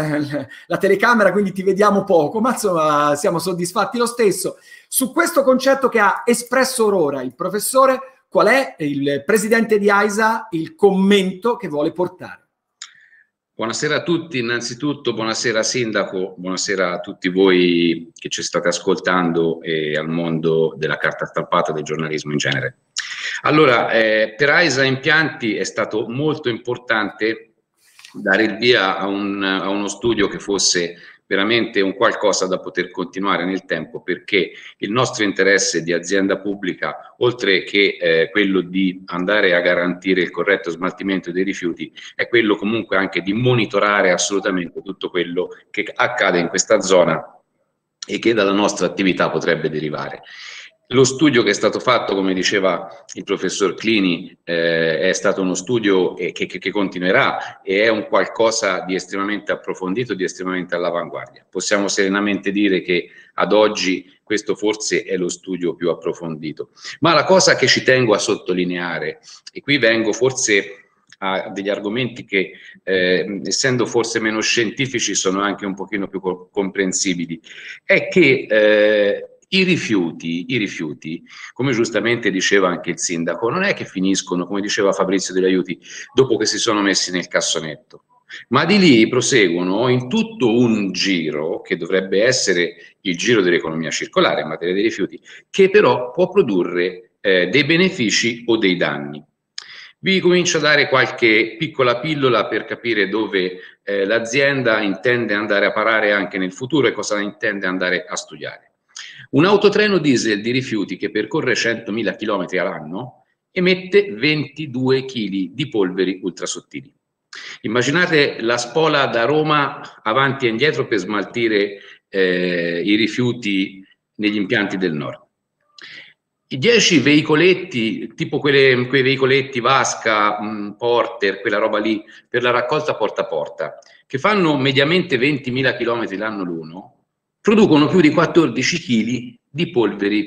la telecamera, quindi ti vediamo poco, ma insomma siamo soddisfatti lo stesso. Su questo concetto che ha espresso ora il professore, qual è il presidente di AISA il commento che vuole portare? Buonasera a tutti, innanzitutto buonasera Sindaco, buonasera a tutti voi che ci state ascoltando e al mondo della carta stampata, del giornalismo in genere. Allora, per AISA Impianti è stato molto importante dare il via a uno studio che fosse veramente un qualcosa da poter continuare nel tempo, perché il nostro interesse di azienda pubblica, oltre che quello di andare a garantire il corretto smaltimento dei rifiuti, è quello comunque anche di monitorare assolutamente tutto quello che accade in questa zona e che dalla nostra attività potrebbe derivare. Lo studio che è stato fatto, come diceva il professor Clini, è stato uno studio che continuerà e è un qualcosa di estremamente approfondito, di estremamente all'avanguardia. Possiamo serenamente dire che ad oggi questo forse è lo studio più approfondito. Ma la cosa che ci tengo a sottolineare, e qui vengo forse a degli argomenti che, essendo forse meno scientifici, sono anche un pochino più comprensibili, è che i rifiuti, come giustamente diceva anche il sindaco, non è che finiscono, come diceva Fabrizio Degli Aiuti, dopo che si sono messi nel cassonetto, ma di lì proseguono in tutto un giro che dovrebbe essere il giro dell'economia circolare in materia di rifiuti, che però può produrre dei benefici o dei danni. Vi comincio a dare qualche piccola pillola per capire dove l'azienda intende andare a parare anche nel futuro e cosa intende andare a studiare. Un autotreno diesel di rifiuti che percorre 100.000 km all'anno emette 22 kg di polveri ultrasottili. Immaginate la spola da Roma avanti e indietro per smaltire i rifiuti negli impianti del nord. I 10 veicoletti, tipo quei veicoletti Vasca, Porter, quella roba lì, per la raccolta porta a porta, che fanno mediamente 20.000 km l'anno l'uno, producono più di 14 kg di polveri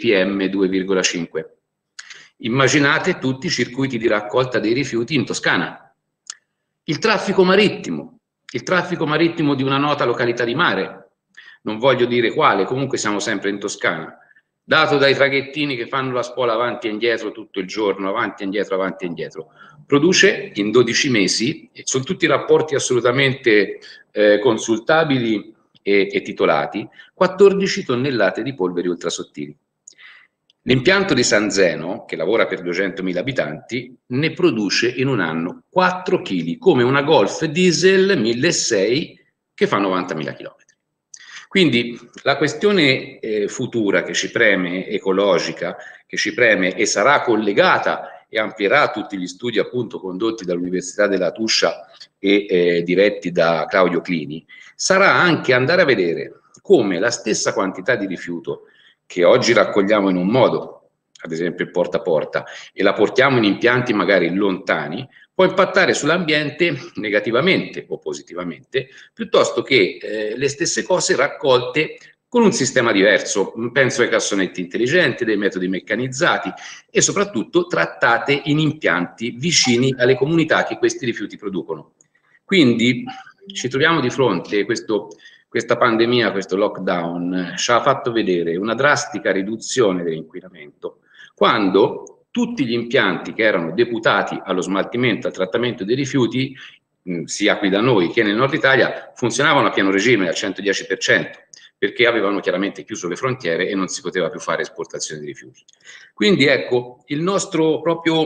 PM2,5. Immaginate tutti i circuiti di raccolta dei rifiuti in Toscana. Il traffico marittimo di una nota località di mare, non voglio dire quale, comunque siamo sempre in Toscana, dato dai traghettini che fanno la spola avanti e indietro tutto il giorno, avanti e indietro, produce in 12 mesi, e sono tutti rapporti assolutamente consultabili e titolati, 14 tonnellate di polveri ultrasottili. L'impianto di San Zeno, che lavora per 200.000 abitanti, ne produce in un anno 4 kg, come una Golf diesel 1.600 che fa 90.000 km. Quindi la questione futura che ci preme, ecologica, che ci preme e sarà collegata e amplierà tutti gli studi appunto condotti dall'Università della Tuscia e diretti da Claudio Clini, sarà anche andare a vedere come la stessa quantità di rifiuto che oggi raccogliamo in un modo, ad esempio il porta a porta, e la portiamo in impianti magari lontani, può impattare sull'ambiente negativamente o positivamente, piuttosto che le stesse cose raccolte con un sistema diverso. Penso ai cassonetti intelligenti, dei metodi meccanizzati e soprattutto trattate in impianti vicini alle comunità che questi rifiuti producono. Quindi ci troviamo di fronte questa pandemia, questo lockdown, ci ha fatto vedere una drastica riduzione dell'inquinamento, quando tutti gli impianti che erano deputati allo smaltimento e al trattamento dei rifiuti, sia qui da noi che nel nord Italia, funzionavano a pieno regime, al 110%, perché avevano chiaramente chiuso le frontiere e non si poteva più fare esportazione di rifiuti. Quindi ecco, il nostro proprio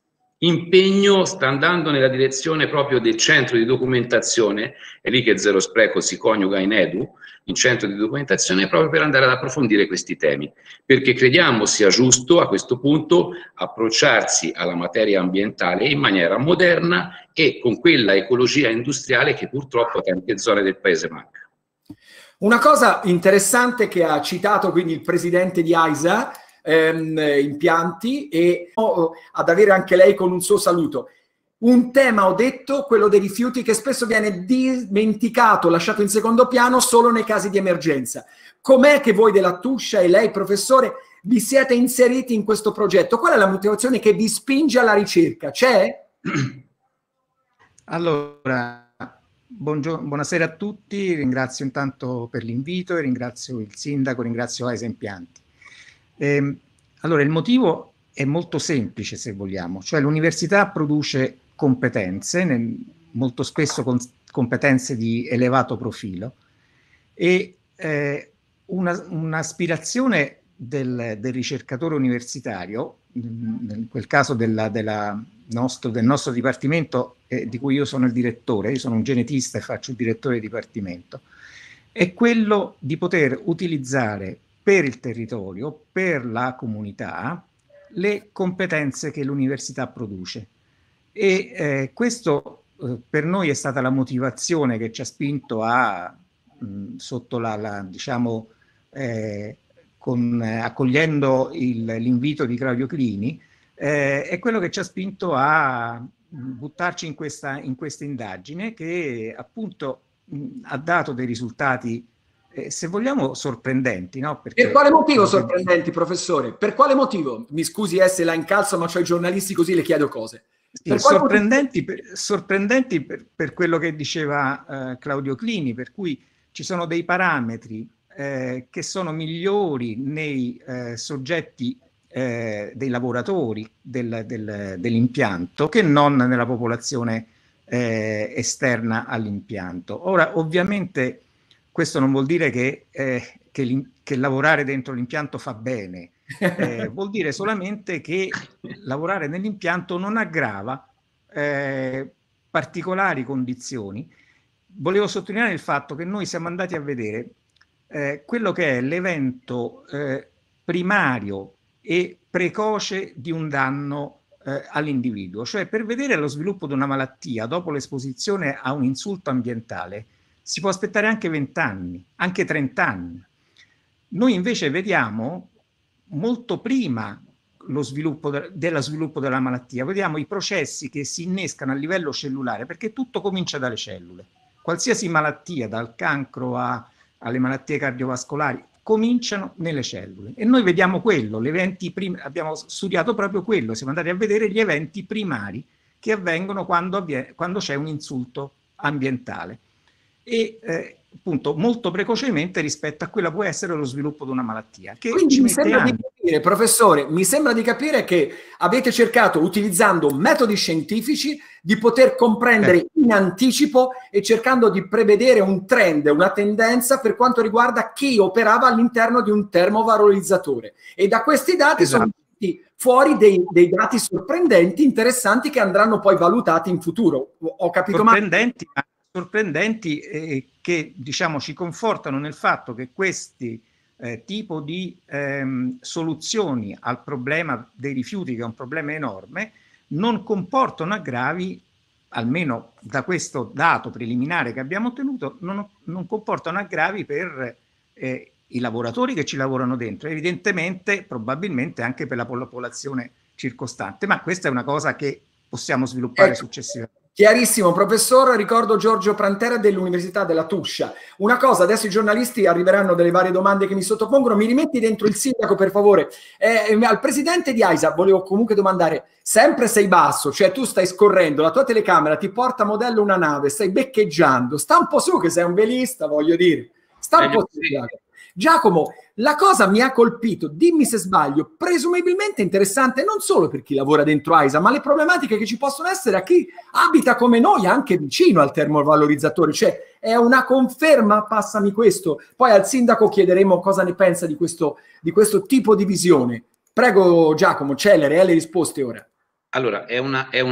impegno sta andando nella direzione proprio del centro di documentazione, è lì che Zero Spreco si coniuga in Edu, in centro di documentazione, proprio per andare ad approfondire questi temi, perché crediamo sia giusto a questo punto approcciarsi alla materia ambientale in maniera moderna e con quella ecologia industriale che purtroppo a tante zone del paese manca. Una cosa interessante che ha citato quindi il presidente di AISA, impianti, e ad avere anche lei con un suo saluto. Un tema, ho detto, quello dei rifiuti, che spesso viene dimenticato, lasciato in secondo piano solo nei casi di emergenza. Com'è che voi della Tuscia e lei, professore, vi siete inseriti in questo progetto? Qual è la motivazione che vi spinge alla ricerca? C'è? Allora, buonasera a tutti, ringrazio intanto per l'invito e ringrazio il sindaco, ringrazio AISA Impianti. Allora, il motivo è molto semplice, se vogliamo, cioè l'università produce competenze, molto spesso competenze di elevato profilo, e un'aspirazione del ricercatore universitario, in quel caso del nostro dipartimento, di cui io sono il direttore, io sono un genetista e faccio il direttore di dipartimento, è quello di poter utilizzare per il territorio, per la comunità, le competenze che l'università produce. E questo per noi è stata la motivazione che ci ha spinto a, sotto diciamo, accogliendo l'invito di Claudio Clini, è quello che ci ha spinto a buttarci in questa indagine, che appunto ha dato dei risultati, se vogliamo, sorprendenti, no? Perché, per quale motivo sorprendenti, professore? Per quale motivo? Mi scusi se la incalzo, ma c'ho i giornalisti così le chiedo cose. Sì, sorprendenti per quello che diceva Claudio Clini, per cui ci sono dei parametri che sono migliori nei soggetti dei lavoratori dell'impianto che non nella popolazione esterna all'impianto. Ora, ovviamente, questo non vuol dire che lavorare dentro l'impianto fa bene, vuol dire solamente che lavorare nell'impianto non aggrava particolari condizioni. Volevo sottolineare il fatto che noi siamo andati a vedere quello che è l'evento primario e precoce di un danno all'individuo, cioè per vedere lo sviluppo di una malattia dopo l'esposizione a un insulto ambientale si può aspettare anche 20 anni, anche 30 anni. Noi invece vediamo molto prima lo sviluppo della malattia, vediamo i processi che si innescano a livello cellulare, perché tutto comincia dalle cellule. Qualsiasi malattia, dal cancro alle malattie cardiovascolari, cominciano nelle cellule. E noi vediamo quello, abbiamo studiato proprio quello, siamo andati a vedere gli eventi primari che avvengono quando c'è un insulto ambientale. E appunto molto precocemente rispetto a quello che può essere lo sviluppo di una malattia. Che Quindi ci mi mette sembra anni. di capire, professore, mi sembra di capire che avete cercato, utilizzando metodi scientifici, di poter comprendere in anticipo e cercando di prevedere un trend, una tendenza per quanto riguarda chi operava all'interno di un termovalorizzatore. E da questi dati sono fuori dei dati sorprendenti, interessanti, che andranno poi valutati in futuro. Ho capito sorprendenti che, diciamo, ci confortano nel fatto che questi tipo di soluzioni al problema dei rifiuti, che è un problema enorme, non comportano aggravi, almeno da questo dato preliminare che abbiamo ottenuto, non comportano aggravi per i lavoratori che ci lavorano dentro, evidentemente, probabilmente anche per la popolazione circostante, ma questa è una cosa che possiamo sviluppare successivamente. Chiarissimo, professor. Ricordo Giorgio Prantera dell'Università della Tuscia. Una cosa, adesso i giornalisti arriveranno delle varie domande che mi sottopongono, mi rimetti dentro il sindaco per favore. Al presidente di AISA volevo comunque domandare, sempre sei basso, cioè tu stai scorrendo, la tua telecamera ti porta a modello una nave, stai beccheggiando, sta un po' su che sei un velista, voglio dire, sta un po' su. Giacomo, la cosa mi ha colpito, dimmi se sbaglio, presumibilmente interessante non solo per chi lavora dentro AISA, ma le problematiche che ci possono essere a chi abita come noi anche vicino al termovalorizzatore, cioè è una conferma, passami questo. Poi al sindaco chiederemo cosa ne pensa di questo tipo di visione. Prego Giacomo, celere, le risposte ora. Allora, è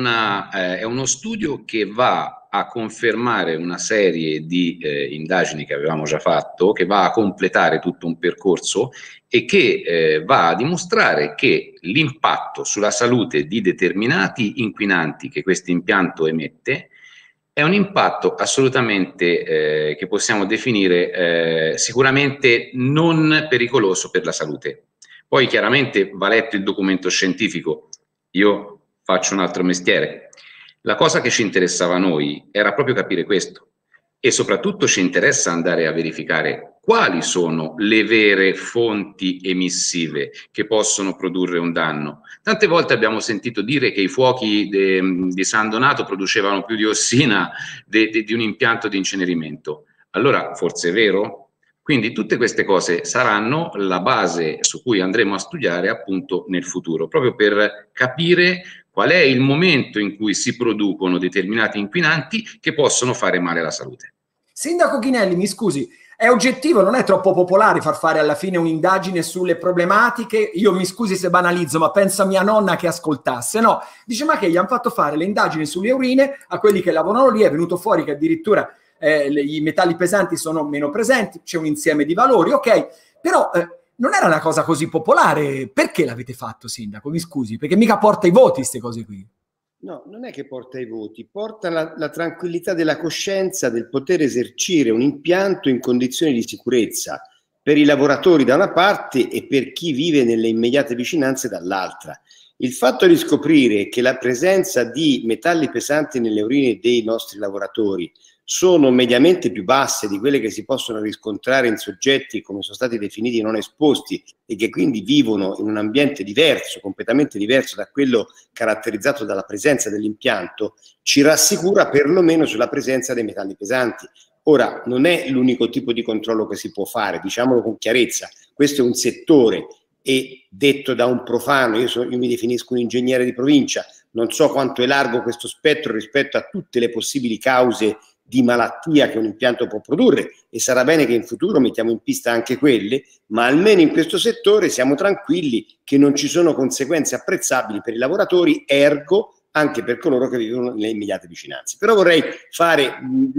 uno studio che va a confermare una serie di indagini che avevamo già fatto, che va a completare tutto un percorso e che va a dimostrare che l'impatto sulla salute di determinati inquinanti che questo impianto emette è un impatto assolutamente che possiamo definire sicuramente non pericoloso per la salute. Poi chiaramente va letto il documento scientifico. Io faccio un altro mestiere. La cosa che ci interessava a noi era proprio capire questo, e soprattutto ci interessa andare a verificare quali sono le vere fonti emissive che possono produrre un danno. Tante volte abbiamo sentito dire che i fuochi di San Donato producevano più diossina di un impianto di incenerimento. Allora forse è vero? Quindi tutte queste cose saranno la base su cui andremo a studiare appunto nel futuro, proprio per capire qual è il momento in cui si producono determinati inquinanti che possono fare male alla salute. Sindaco Ghinelli, mi scusi, è oggettivo, non è troppo popolare far fare alla fine un'indagine sulle problematiche? Io mi scusi se banalizzo, ma penso a mia nonna che ascoltasse, no? Dice, ma che gli hanno fatto fare le indagini sulle urine a quelli che lavorano lì, è venuto fuori che addirittura i metalli pesanti sono meno presenti, c'è un insieme di valori, ok, però non era una cosa così popolare. Perché l'avete fatto, sindaco? Mi scusi, perché mica porta i voti queste cose qui. No, non è che porta i voti, porta la tranquillità della coscienza del poter esercire un impianto in condizioni di sicurezza per i lavoratori da una parte e per chi vive nelle immediate vicinanze dall'altra. Il fatto di scoprire che la presenza di metalli pesanti nelle urine dei nostri lavoratori sono mediamente più basse di quelle che si possono riscontrare in soggetti come sono stati definiti non esposti e che quindi vivono in un ambiente diverso, completamente diverso da quello caratterizzato dalla presenza dell'impianto, ci rassicura perlomeno sulla presenza dei metalli pesanti. Ora, non è l'unico tipo di controllo che si può fare, diciamolo con chiarezza, questo è un settore e detto da un profano, io mi definisco un ingegnere di provincia, non so quanto è largo questo spettro rispetto a tutte le possibili cause di malattia che un impianto può produrre, e sarà bene che in futuro mettiamo in pista anche quelle, ma almeno in questo settore siamo tranquilli che non ci sono conseguenze apprezzabili per i lavoratori, ergo anche per coloro che vivono nelle immediate vicinanze. Però vorrei fare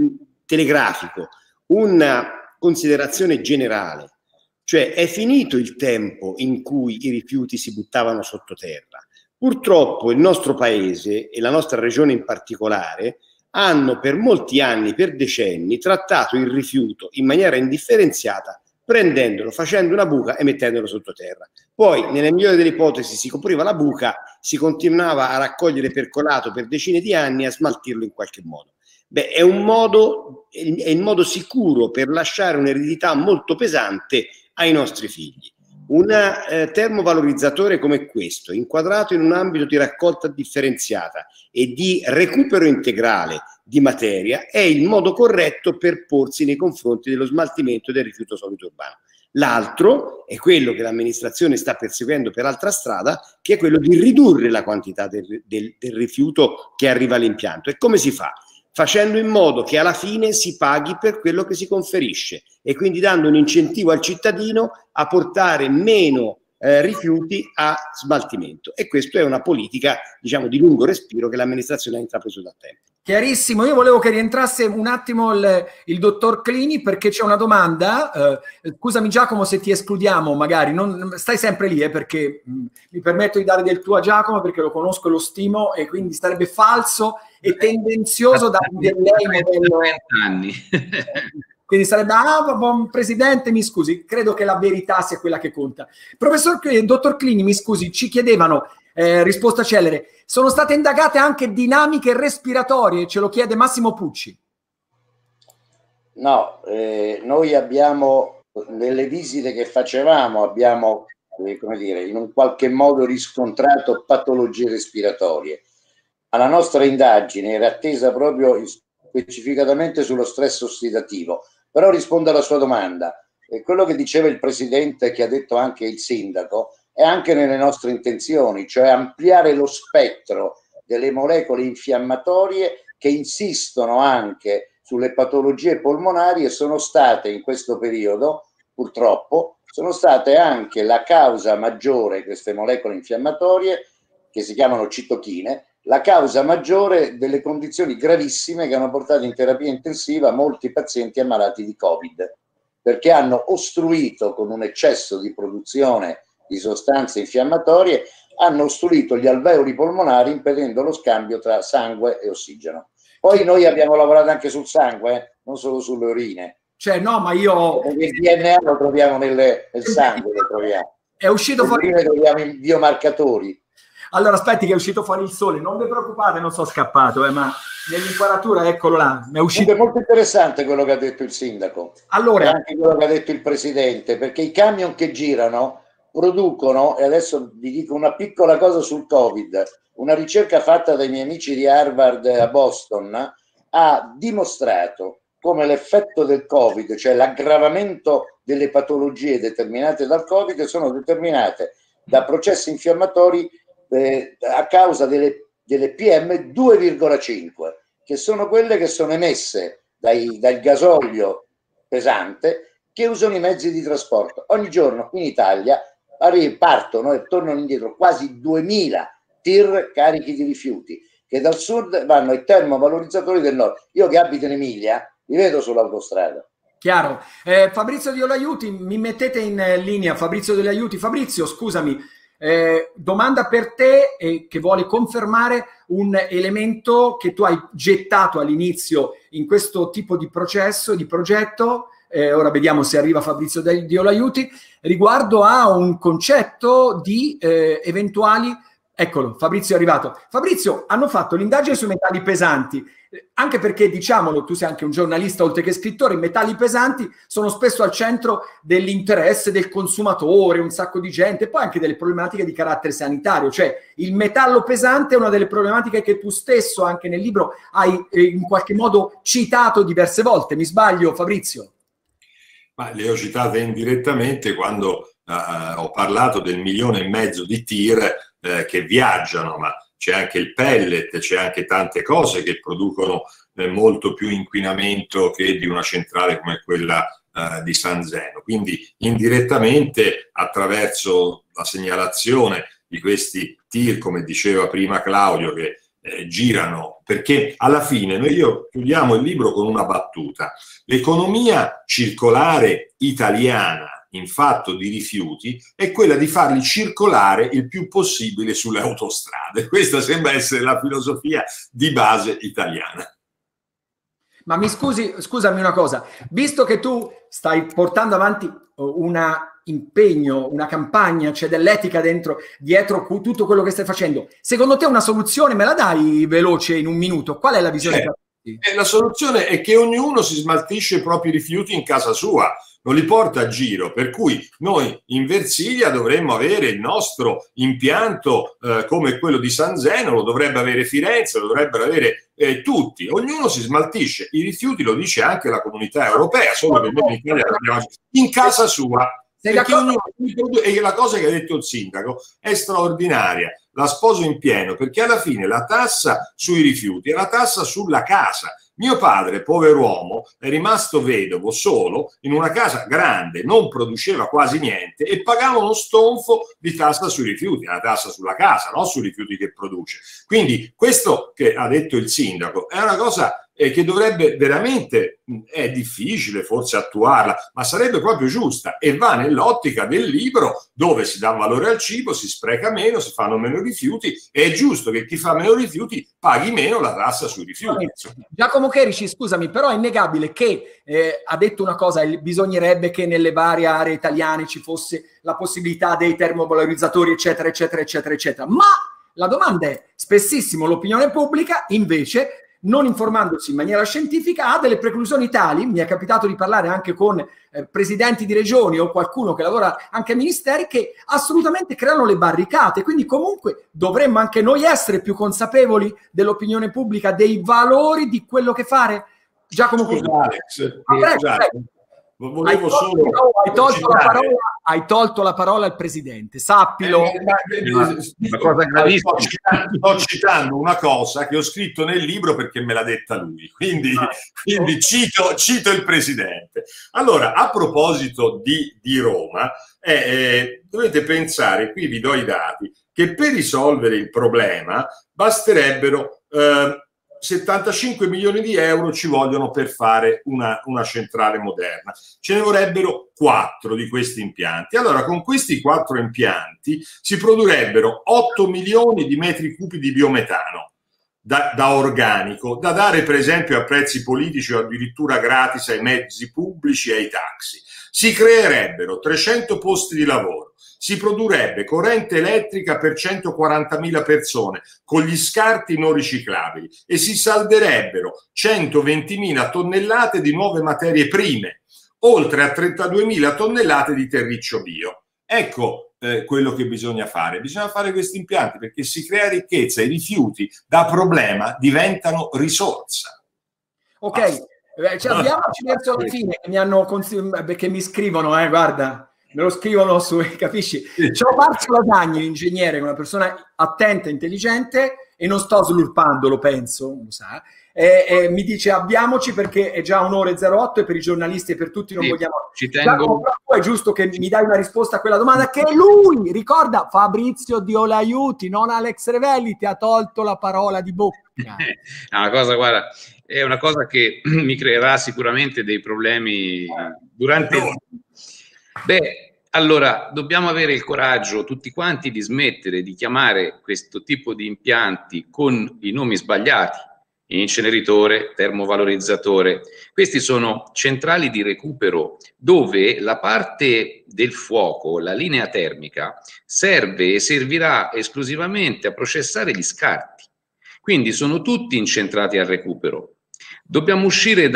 telegrafico una considerazione generale, cioè è finito il tempo in cui i rifiuti si buttavano sottoterra. Purtroppo il nostro paese e la nostra regione in particolare hanno per molti anni, per decenni, trattato il rifiuto in maniera indifferenziata, prendendolo, facendo una buca e mettendolo sottoterra. Poi, nella migliore delle ipotesi, si copriva la buca, si continuava a raccogliere percolato per decine di anni e a smaltirlo in qualche modo. Beh, è il modo sicuro per lasciare un'eredità molto pesante ai nostri figli. Un termovalorizzatore come questo, inquadrato in un ambito di raccolta differenziata e di recupero integrale di materia, è il modo corretto per porsi nei confronti dello smaltimento del rifiuto solido urbano. L'altro è quello che l'amministrazione sta perseguendo per altra strada, che è quello di ridurre la quantità del rifiuto che arriva all'impianto. E come si fa? Facendo in modo che alla fine si paghi per quello che si conferisce e quindi dando un incentivo al cittadino a portare meno rifiuti a smaltimento. E questa è una politica, diciamo, di lungo respiro che l'amministrazione ha intrapreso da tempo. Chiarissimo, io volevo che rientrasse un attimo il dottor Clini, perché c'è una domanda. Scusami Giacomo se ti escludiamo, magari, non, stai sempre lì, perché mi permetto di dare del tuo a Giacomo perché lo conosco e lo stimo, e quindi sarebbe falso e tendenzioso da un modello. Anni. Quindi sarebbe, presidente, mi scusi, credo che la verità sia quella che conta. Dottor Clini, mi scusi, ci chiedevano, risposta celere, sono state indagate anche dinamiche respiratorie, ce lo chiede Massimo Pucci. No, noi abbiamo, nelle visite che facevamo, abbiamo, come dire, in un qualche modo riscontrato patologie respiratorie. Alla nostra indagine era attesa proprio specificatamente sullo stress ossidativo, però rispondo alla sua domanda. E quello che diceva il presidente, che ha detto anche il sindaco, è anche nelle nostre intenzioni, cioè ampliare lo spettro delle molecole infiammatorie che insistono anche sulle patologie polmonari e sono state in questo periodo, purtroppo, sono state anche la causa maggiore, queste molecole infiammatorie, che si chiamano citochine, la causa maggiore delle condizioni gravissime che hanno portato in terapia intensiva molti pazienti ammalati di Covid, perché hanno ostruito con un eccesso di produzione di sostanze infiammatorie, hanno ostruito gli alveoli polmonari impedendo lo scambio tra sangue e ossigeno. Poi noi abbiamo lavorato anche sul sangue, non solo sulle urine. Cioè no, ma io... Perché il DNA lo troviamo nel sangue, lo troviamo. È uscito fuori... Lo troviamo in biomarcatori. Allora aspetti che è uscito fuori il sole, non vi preoccupate, non sono scappato, ma nell'inquadratura eccolo là, è uscito. È molto interessante quello che ha detto il sindaco, allora, e anche quello che ha detto il presidente, perché i camion che girano producono, e adesso vi dico una piccola cosa sul Covid, una ricerca fatta dai miei amici di Harvard a Boston ha dimostrato come l'effetto del Covid, cioè l'aggravamento delle patologie determinate dal Covid, sono determinate da processi infiammatori a causa delle PM 2,5, che sono quelle che sono emesse dal gasolio pesante che usano i mezzi di trasporto. Ogni giorno in Italia partono e tornano indietro quasi 2000 tir carichi di rifiuti che dal sud vanno ai termovalorizzatori del nord. Io che abito in Emilia li vedo sull'autostrada. Chiaro. Fabrizio Diolaiuti, mi mettete in linea. Fabrizio Diolaiuti. Fabrizio, scusami. Domanda per te che vuole confermare un elemento che tu hai gettato all'inizio in questo tipo di processo, di progetto, ora vediamo se arriva Fabrizio Diolaiuti, riguardo a un concetto di eventuali, eccolo, Fabrizio è arrivato. Fabrizio, hanno fatto l'indagine sui metalli pesanti, anche perché, diciamolo, tu sei anche un giornalista oltre che scrittore, i metalli pesanti sono spesso al centro dell'interesse del consumatore, un sacco di gente, e poi anche delle problematiche di carattere sanitario, cioè il metallo pesante è una delle problematiche che tu stesso anche nel libro hai in qualche modo citato diverse volte. Mi sbaglio, Fabrizio? Ma le ho citate indirettamente quando ho parlato del 1,5 milioni di tir che viaggiano, ma c'è anche il pellet, c'è anche tante cose che producono molto più inquinamento che di una centrale come quella di San Zeno. Quindi indirettamente, attraverso la segnalazione di questi tir, come diceva prima Claudio, che girano, perché alla fine io chiudiamo il libro con una battuta: l'economia circolare italiana in fatto di rifiuti è quella di farli circolare il più possibile sulle autostrade. Questa sembra essere la filosofia di base italiana. Ma scusami una cosa, visto che tu stai portando avanti un impegno, una campagna, c'è dell'etica dietro tutto quello che stai facendo, secondo te una soluzione me la dai veloce in un minuto? Qual è la visione? La soluzione è che ognuno si smaltisce i propri rifiuti in casa sua. non li porta a giro, per cui noi in Versilia dovremmo avere il nostro impianto come quello di San Zeno, lo dovrebbe avere Firenze, lo dovrebbero avere tutti, ognuno si smaltisce i rifiuti, lo dice anche la Comunità Europea, solo che noi in Italia l'abbiamo in casa sua. E la cosa che ha detto il sindaco è straordinaria, la sposo in pieno, perché alla fine la tassa sui rifiuti è la tassa sulla casa. Mio padre, pover'uomo, è rimasto vedovo solo in una casa grande, non produceva quasi niente e pagava uno stonfo di tassa sui rifiuti, la tassa sulla casa, non sui rifiuti che produce. Quindi questo che ha detto il sindaco è una cosa che dovrebbe veramente, è difficile forse attuarla, ma sarebbe proprio giusta e va nell'ottica del libro dove si dà valore al cibo, si spreca meno, si fanno meno rifiuti e è giusto che chi fa meno rifiuti paghi meno la tassa sui rifiuti. Giacomo Cherici, scusami, però è innegabile che ha detto una cosa, bisognerebbe che nelle varie aree italiane ci fosse la possibilità dei termovalorizzatori, eccetera, eccetera, eccetera, eccetera. Ma la domanda è, spessissimo l'opinione pubblica invece, non informandosi in maniera scientifica, ha delle preclusioni tali, mi è capitato di parlare anche con presidenti di regioni o qualcuno che lavora anche ai ministeri, che assolutamente creano le barricate, quindi comunque dovremmo anche noi essere più consapevoli dell'opinione pubblica, dei valori di quello che fare. Giacomo, hai tolto la parola al presidente, sappilo. Sto citando una cosa che ho scritto nel libro perché me l'ha detta lui, quindi cito il presidente. Allora, a proposito di Roma, dovete pensare, qui vi do i dati, che per risolvere il problema basterebbero 75 milioni di euro ci vogliono per fare una centrale moderna. Ce ne vorrebbero 4 di questi impianti. Allora, con questi 4 impianti si produrrebbero 8 milioni di metri cubi di biometano da organico, da dare per esempio a prezzi politici o addirittura gratis ai mezzi pubblici e ai taxi. Si creerebbero 300 posti di lavoro. Si produrrebbe corrente elettrica per 140.000 persone con gli scarti non riciclabili e si salderebbero 120.000 tonnellate di nuove materie prime, oltre a 32.000 tonnellate di terriccio bio. Ecco quello che bisogna fare questi impianti perché si crea ricchezza, i rifiuti da problema diventano risorsa. Ok, avviamoci verso la fine, perché mi scrivono, guarda. Me lo scrivono su, capisci? C'ho Marzio Lasagni, l'ingegnere, una persona attenta, intelligente, e non sto slurpando, lo penso, lo sa. E mi dice avviamoci perché è già 1:08 e per i giornalisti e per tutti non vogliamo. Ci tengo. È giusto che mi dai una risposta a quella domanda che lui, ricorda, Fabrizio Diolaiuti, non Alex Revelli, ti ha tolto la parola di bocca. Una cosa, guarda, è una cosa che mi creerà sicuramente dei problemi durante il... Beh, allora dobbiamo avere il coraggio tutti quanti di smettere di chiamare questo tipo di impianti con i nomi sbagliati, inceneritore, termovalorizzatore. Questi sono centrali di recupero dove la parte del fuoco, la linea termica, serve e servirà esclusivamente a processare gli scarti. Quindi sono tutti incentrati al recupero. Dobbiamo uscire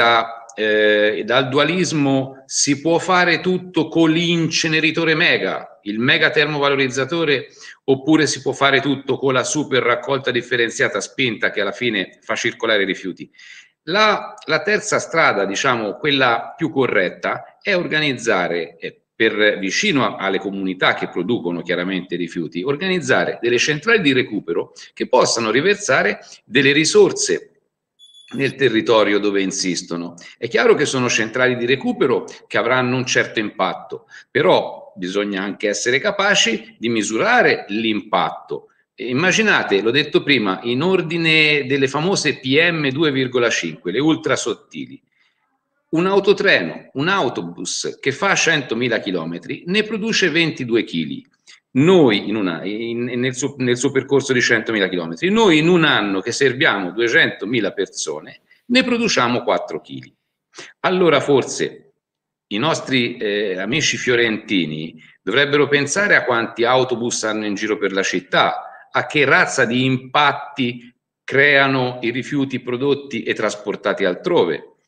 dal dualismo, si può fare tutto con l'inceneritore mega, il mega termovalorizzatore, oppure si può fare tutto con la super raccolta differenziata spinta che alla fine fa circolare i rifiuti. La terza strada, diciamo quella più corretta, è organizzare vicino alle comunità che producono chiaramente rifiuti, organizzare delle centrali di recupero che possano riversare delle risorse nel territorio dove insistono. È chiaro che sono centrali di recupero che avranno un certo impatto, però bisogna anche essere capaci di misurare l'impatto. Immaginate, l'ho detto prima, in ordine delle famose PM2,5, le ultra sottili. Un autotreno, un autobus che fa 100.000 km ne produce 22 kg. Noi nel suo percorso di 100.000 km, noi in un anno che serviamo 200.000 persone ne produciamo 4 kg. Allora forse i nostri amici fiorentini dovrebbero pensare a quanti autobus hanno in giro per la città, a che razza di impatti creano i rifiuti prodotti e trasportati altrove.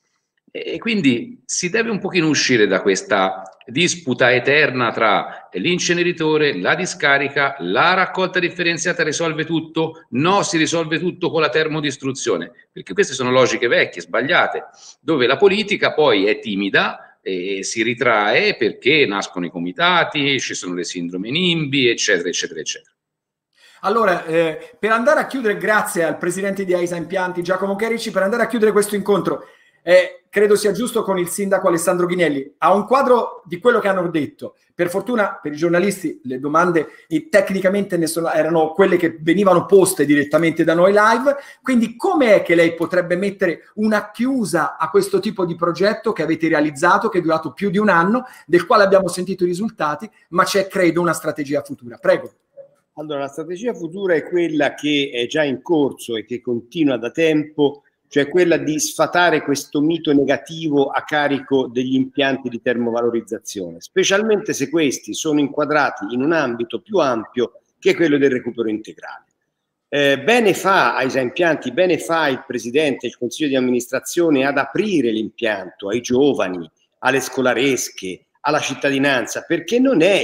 E quindi si deve un pochino uscire da questa disputa eterna tra l'inceneritore, la discarica, la raccolta differenziata risolve tutto, no, si risolve tutto con la termodistruzione, perché queste sono logiche vecchie, sbagliate, dove la politica poi è timida e si ritrae perché nascono i comitati, ci sono le sindrome NIMBY, eccetera, eccetera, eccetera. Allora, per andare a chiudere, grazie al presidente di AISA Impianti, Giacomo Cherici, per andare a chiudere questo incontro, credo sia giusto con il sindaco Alessandro Ghinelli, a un quadro di quello che hanno detto. Per fortuna per i giornalisti le domande tecnicamente erano quelle che venivano poste direttamente da noi live, quindi com'è che lei potrebbe mettere una chiusa a questo tipo di progetto che avete realizzato, che è durato più di un anno, del quale abbiamo sentito i risultati, ma c'è credo una strategia futura? Prego. Allora, la strategia futura è quella che è già in corso e che continua da tempo, cioè quella di sfatare questo mito negativo a carico degli impianti di termovalorizzazione, specialmente se questi sono inquadrati in un ambito più ampio che è quello del recupero integrale. Bene fa AISA Impianti, bene fa il presidente del consiglio di amministrazione ad aprire l'impianto ai giovani, alle scolaresche, alla cittadinanza, perché non è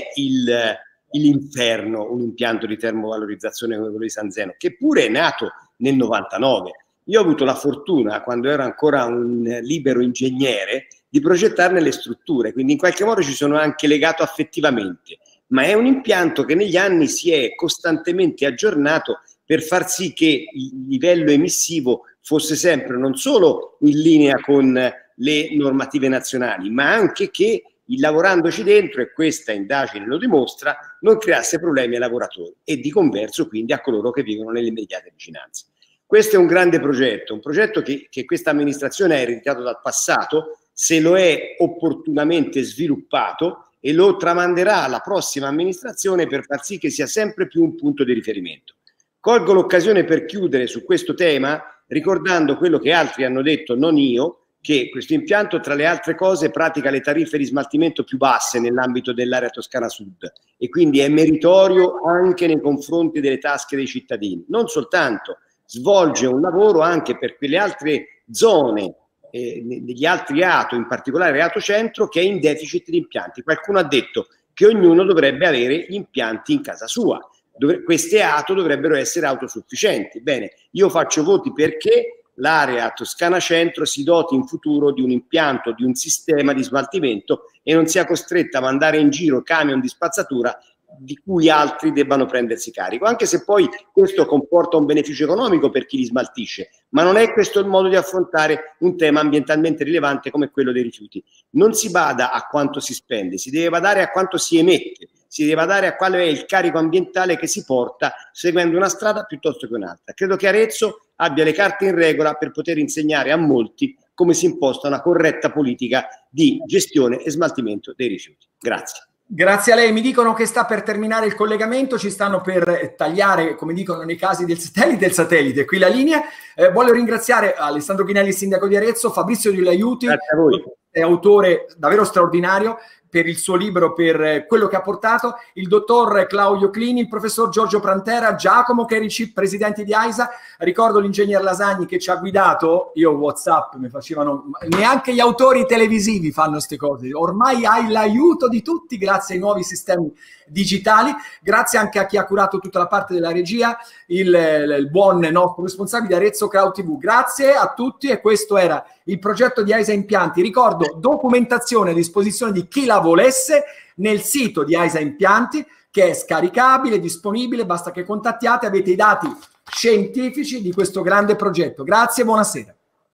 l'inferno un impianto di termovalorizzazione come quello di San Zeno, che pure è nato nel 99. Io ho avuto la fortuna, quando ero ancora un libero ingegnere, di progettarne le strutture, quindi in qualche modo ci sono anche legato affettivamente, ma è un impianto che negli anni si è costantemente aggiornato per far sì che il livello emissivo fosse sempre non solo in linea con le normative nazionali, ma anche che lavorandoci dentro, e questa indagine lo dimostra, non creasse problemi ai lavoratori e di converso quindi a coloro che vivono nelle immediate vicinanze. Questo è un grande progetto, un progetto che questa amministrazione ha ereditato dal passato, se lo è opportunamente sviluppato e lo tramanderà alla prossima amministrazione per far sì che sia sempre più un punto di riferimento. Colgo l'occasione per chiudere su questo tema ricordando quello che altri hanno detto, non io, che questo impianto tra le altre cose pratica le tariffe di smaltimento più basse nell'ambito dell'area Toscana Sud e quindi è meritorio anche nei confronti delle tasche dei cittadini. Non soltanto, svolge un lavoro anche per quelle altre zone degli altri ATO, in particolare ATO Centro, che è in deficit di impianti. Qualcuno ha detto che ognuno dovrebbe avere gli impianti in casa sua. Queste ATO dovrebbero essere autosufficienti. Bene, io faccio voti perché l'area Toscana Centro si doti in futuro di un impianto, di un sistema di smaltimento e non sia costretta a mandare in giro camion di spazzatura di cui altri debbano prendersi carico, anche se poi questo comporta un beneficio economico per chi li smaltisce, ma non è questo il modo di affrontare un tema ambientalmente rilevante come quello dei rifiuti. Non si bada a quanto si spende, si deve badare a quanto si emette, si deve badare a quale è il carico ambientale che si porta seguendo una strada piuttosto che un'altra. Credo che Arezzo abbia le carte in regola per poter insegnare a molti come si imposta una corretta politica di gestione e smaltimento dei rifiuti. Grazie. Grazie a lei. Mi dicono che sta per terminare il collegamento, ci stanno per tagliare, come dicono nei casi del satellite, qui la linea. Voglio ringraziare Alessandro Ghinelli, sindaco di Arezzo, Fabrizio Di Laiuti, è autore davvero straordinario per il suo libro, per quello che ha portato, il dottor Claudio Clini, il professor Giorgio Prantera, Giacomo Cherici, presidenti di AISA. Ricordo l'ingegner Lasagni che ci ha guidato, io WhatsApp mi facevano, neanche gli autori televisivi fanno queste cose, ormai hai l'aiuto di tutti grazie ai nuovi sistemi digitali, grazie anche a chi ha curato tutta la parte della regia, il buon nostro responsabile di Arezzo Cloud TV. Grazie a tutti e questo era il progetto di AISA Impianti. Ricordo, documentazione a disposizione di chi la volesse nel sito di AISA Impianti, che è scaricabile, disponibile, basta che contattiate, avete i dati scientifici di questo grande progetto. Grazie, buonasera.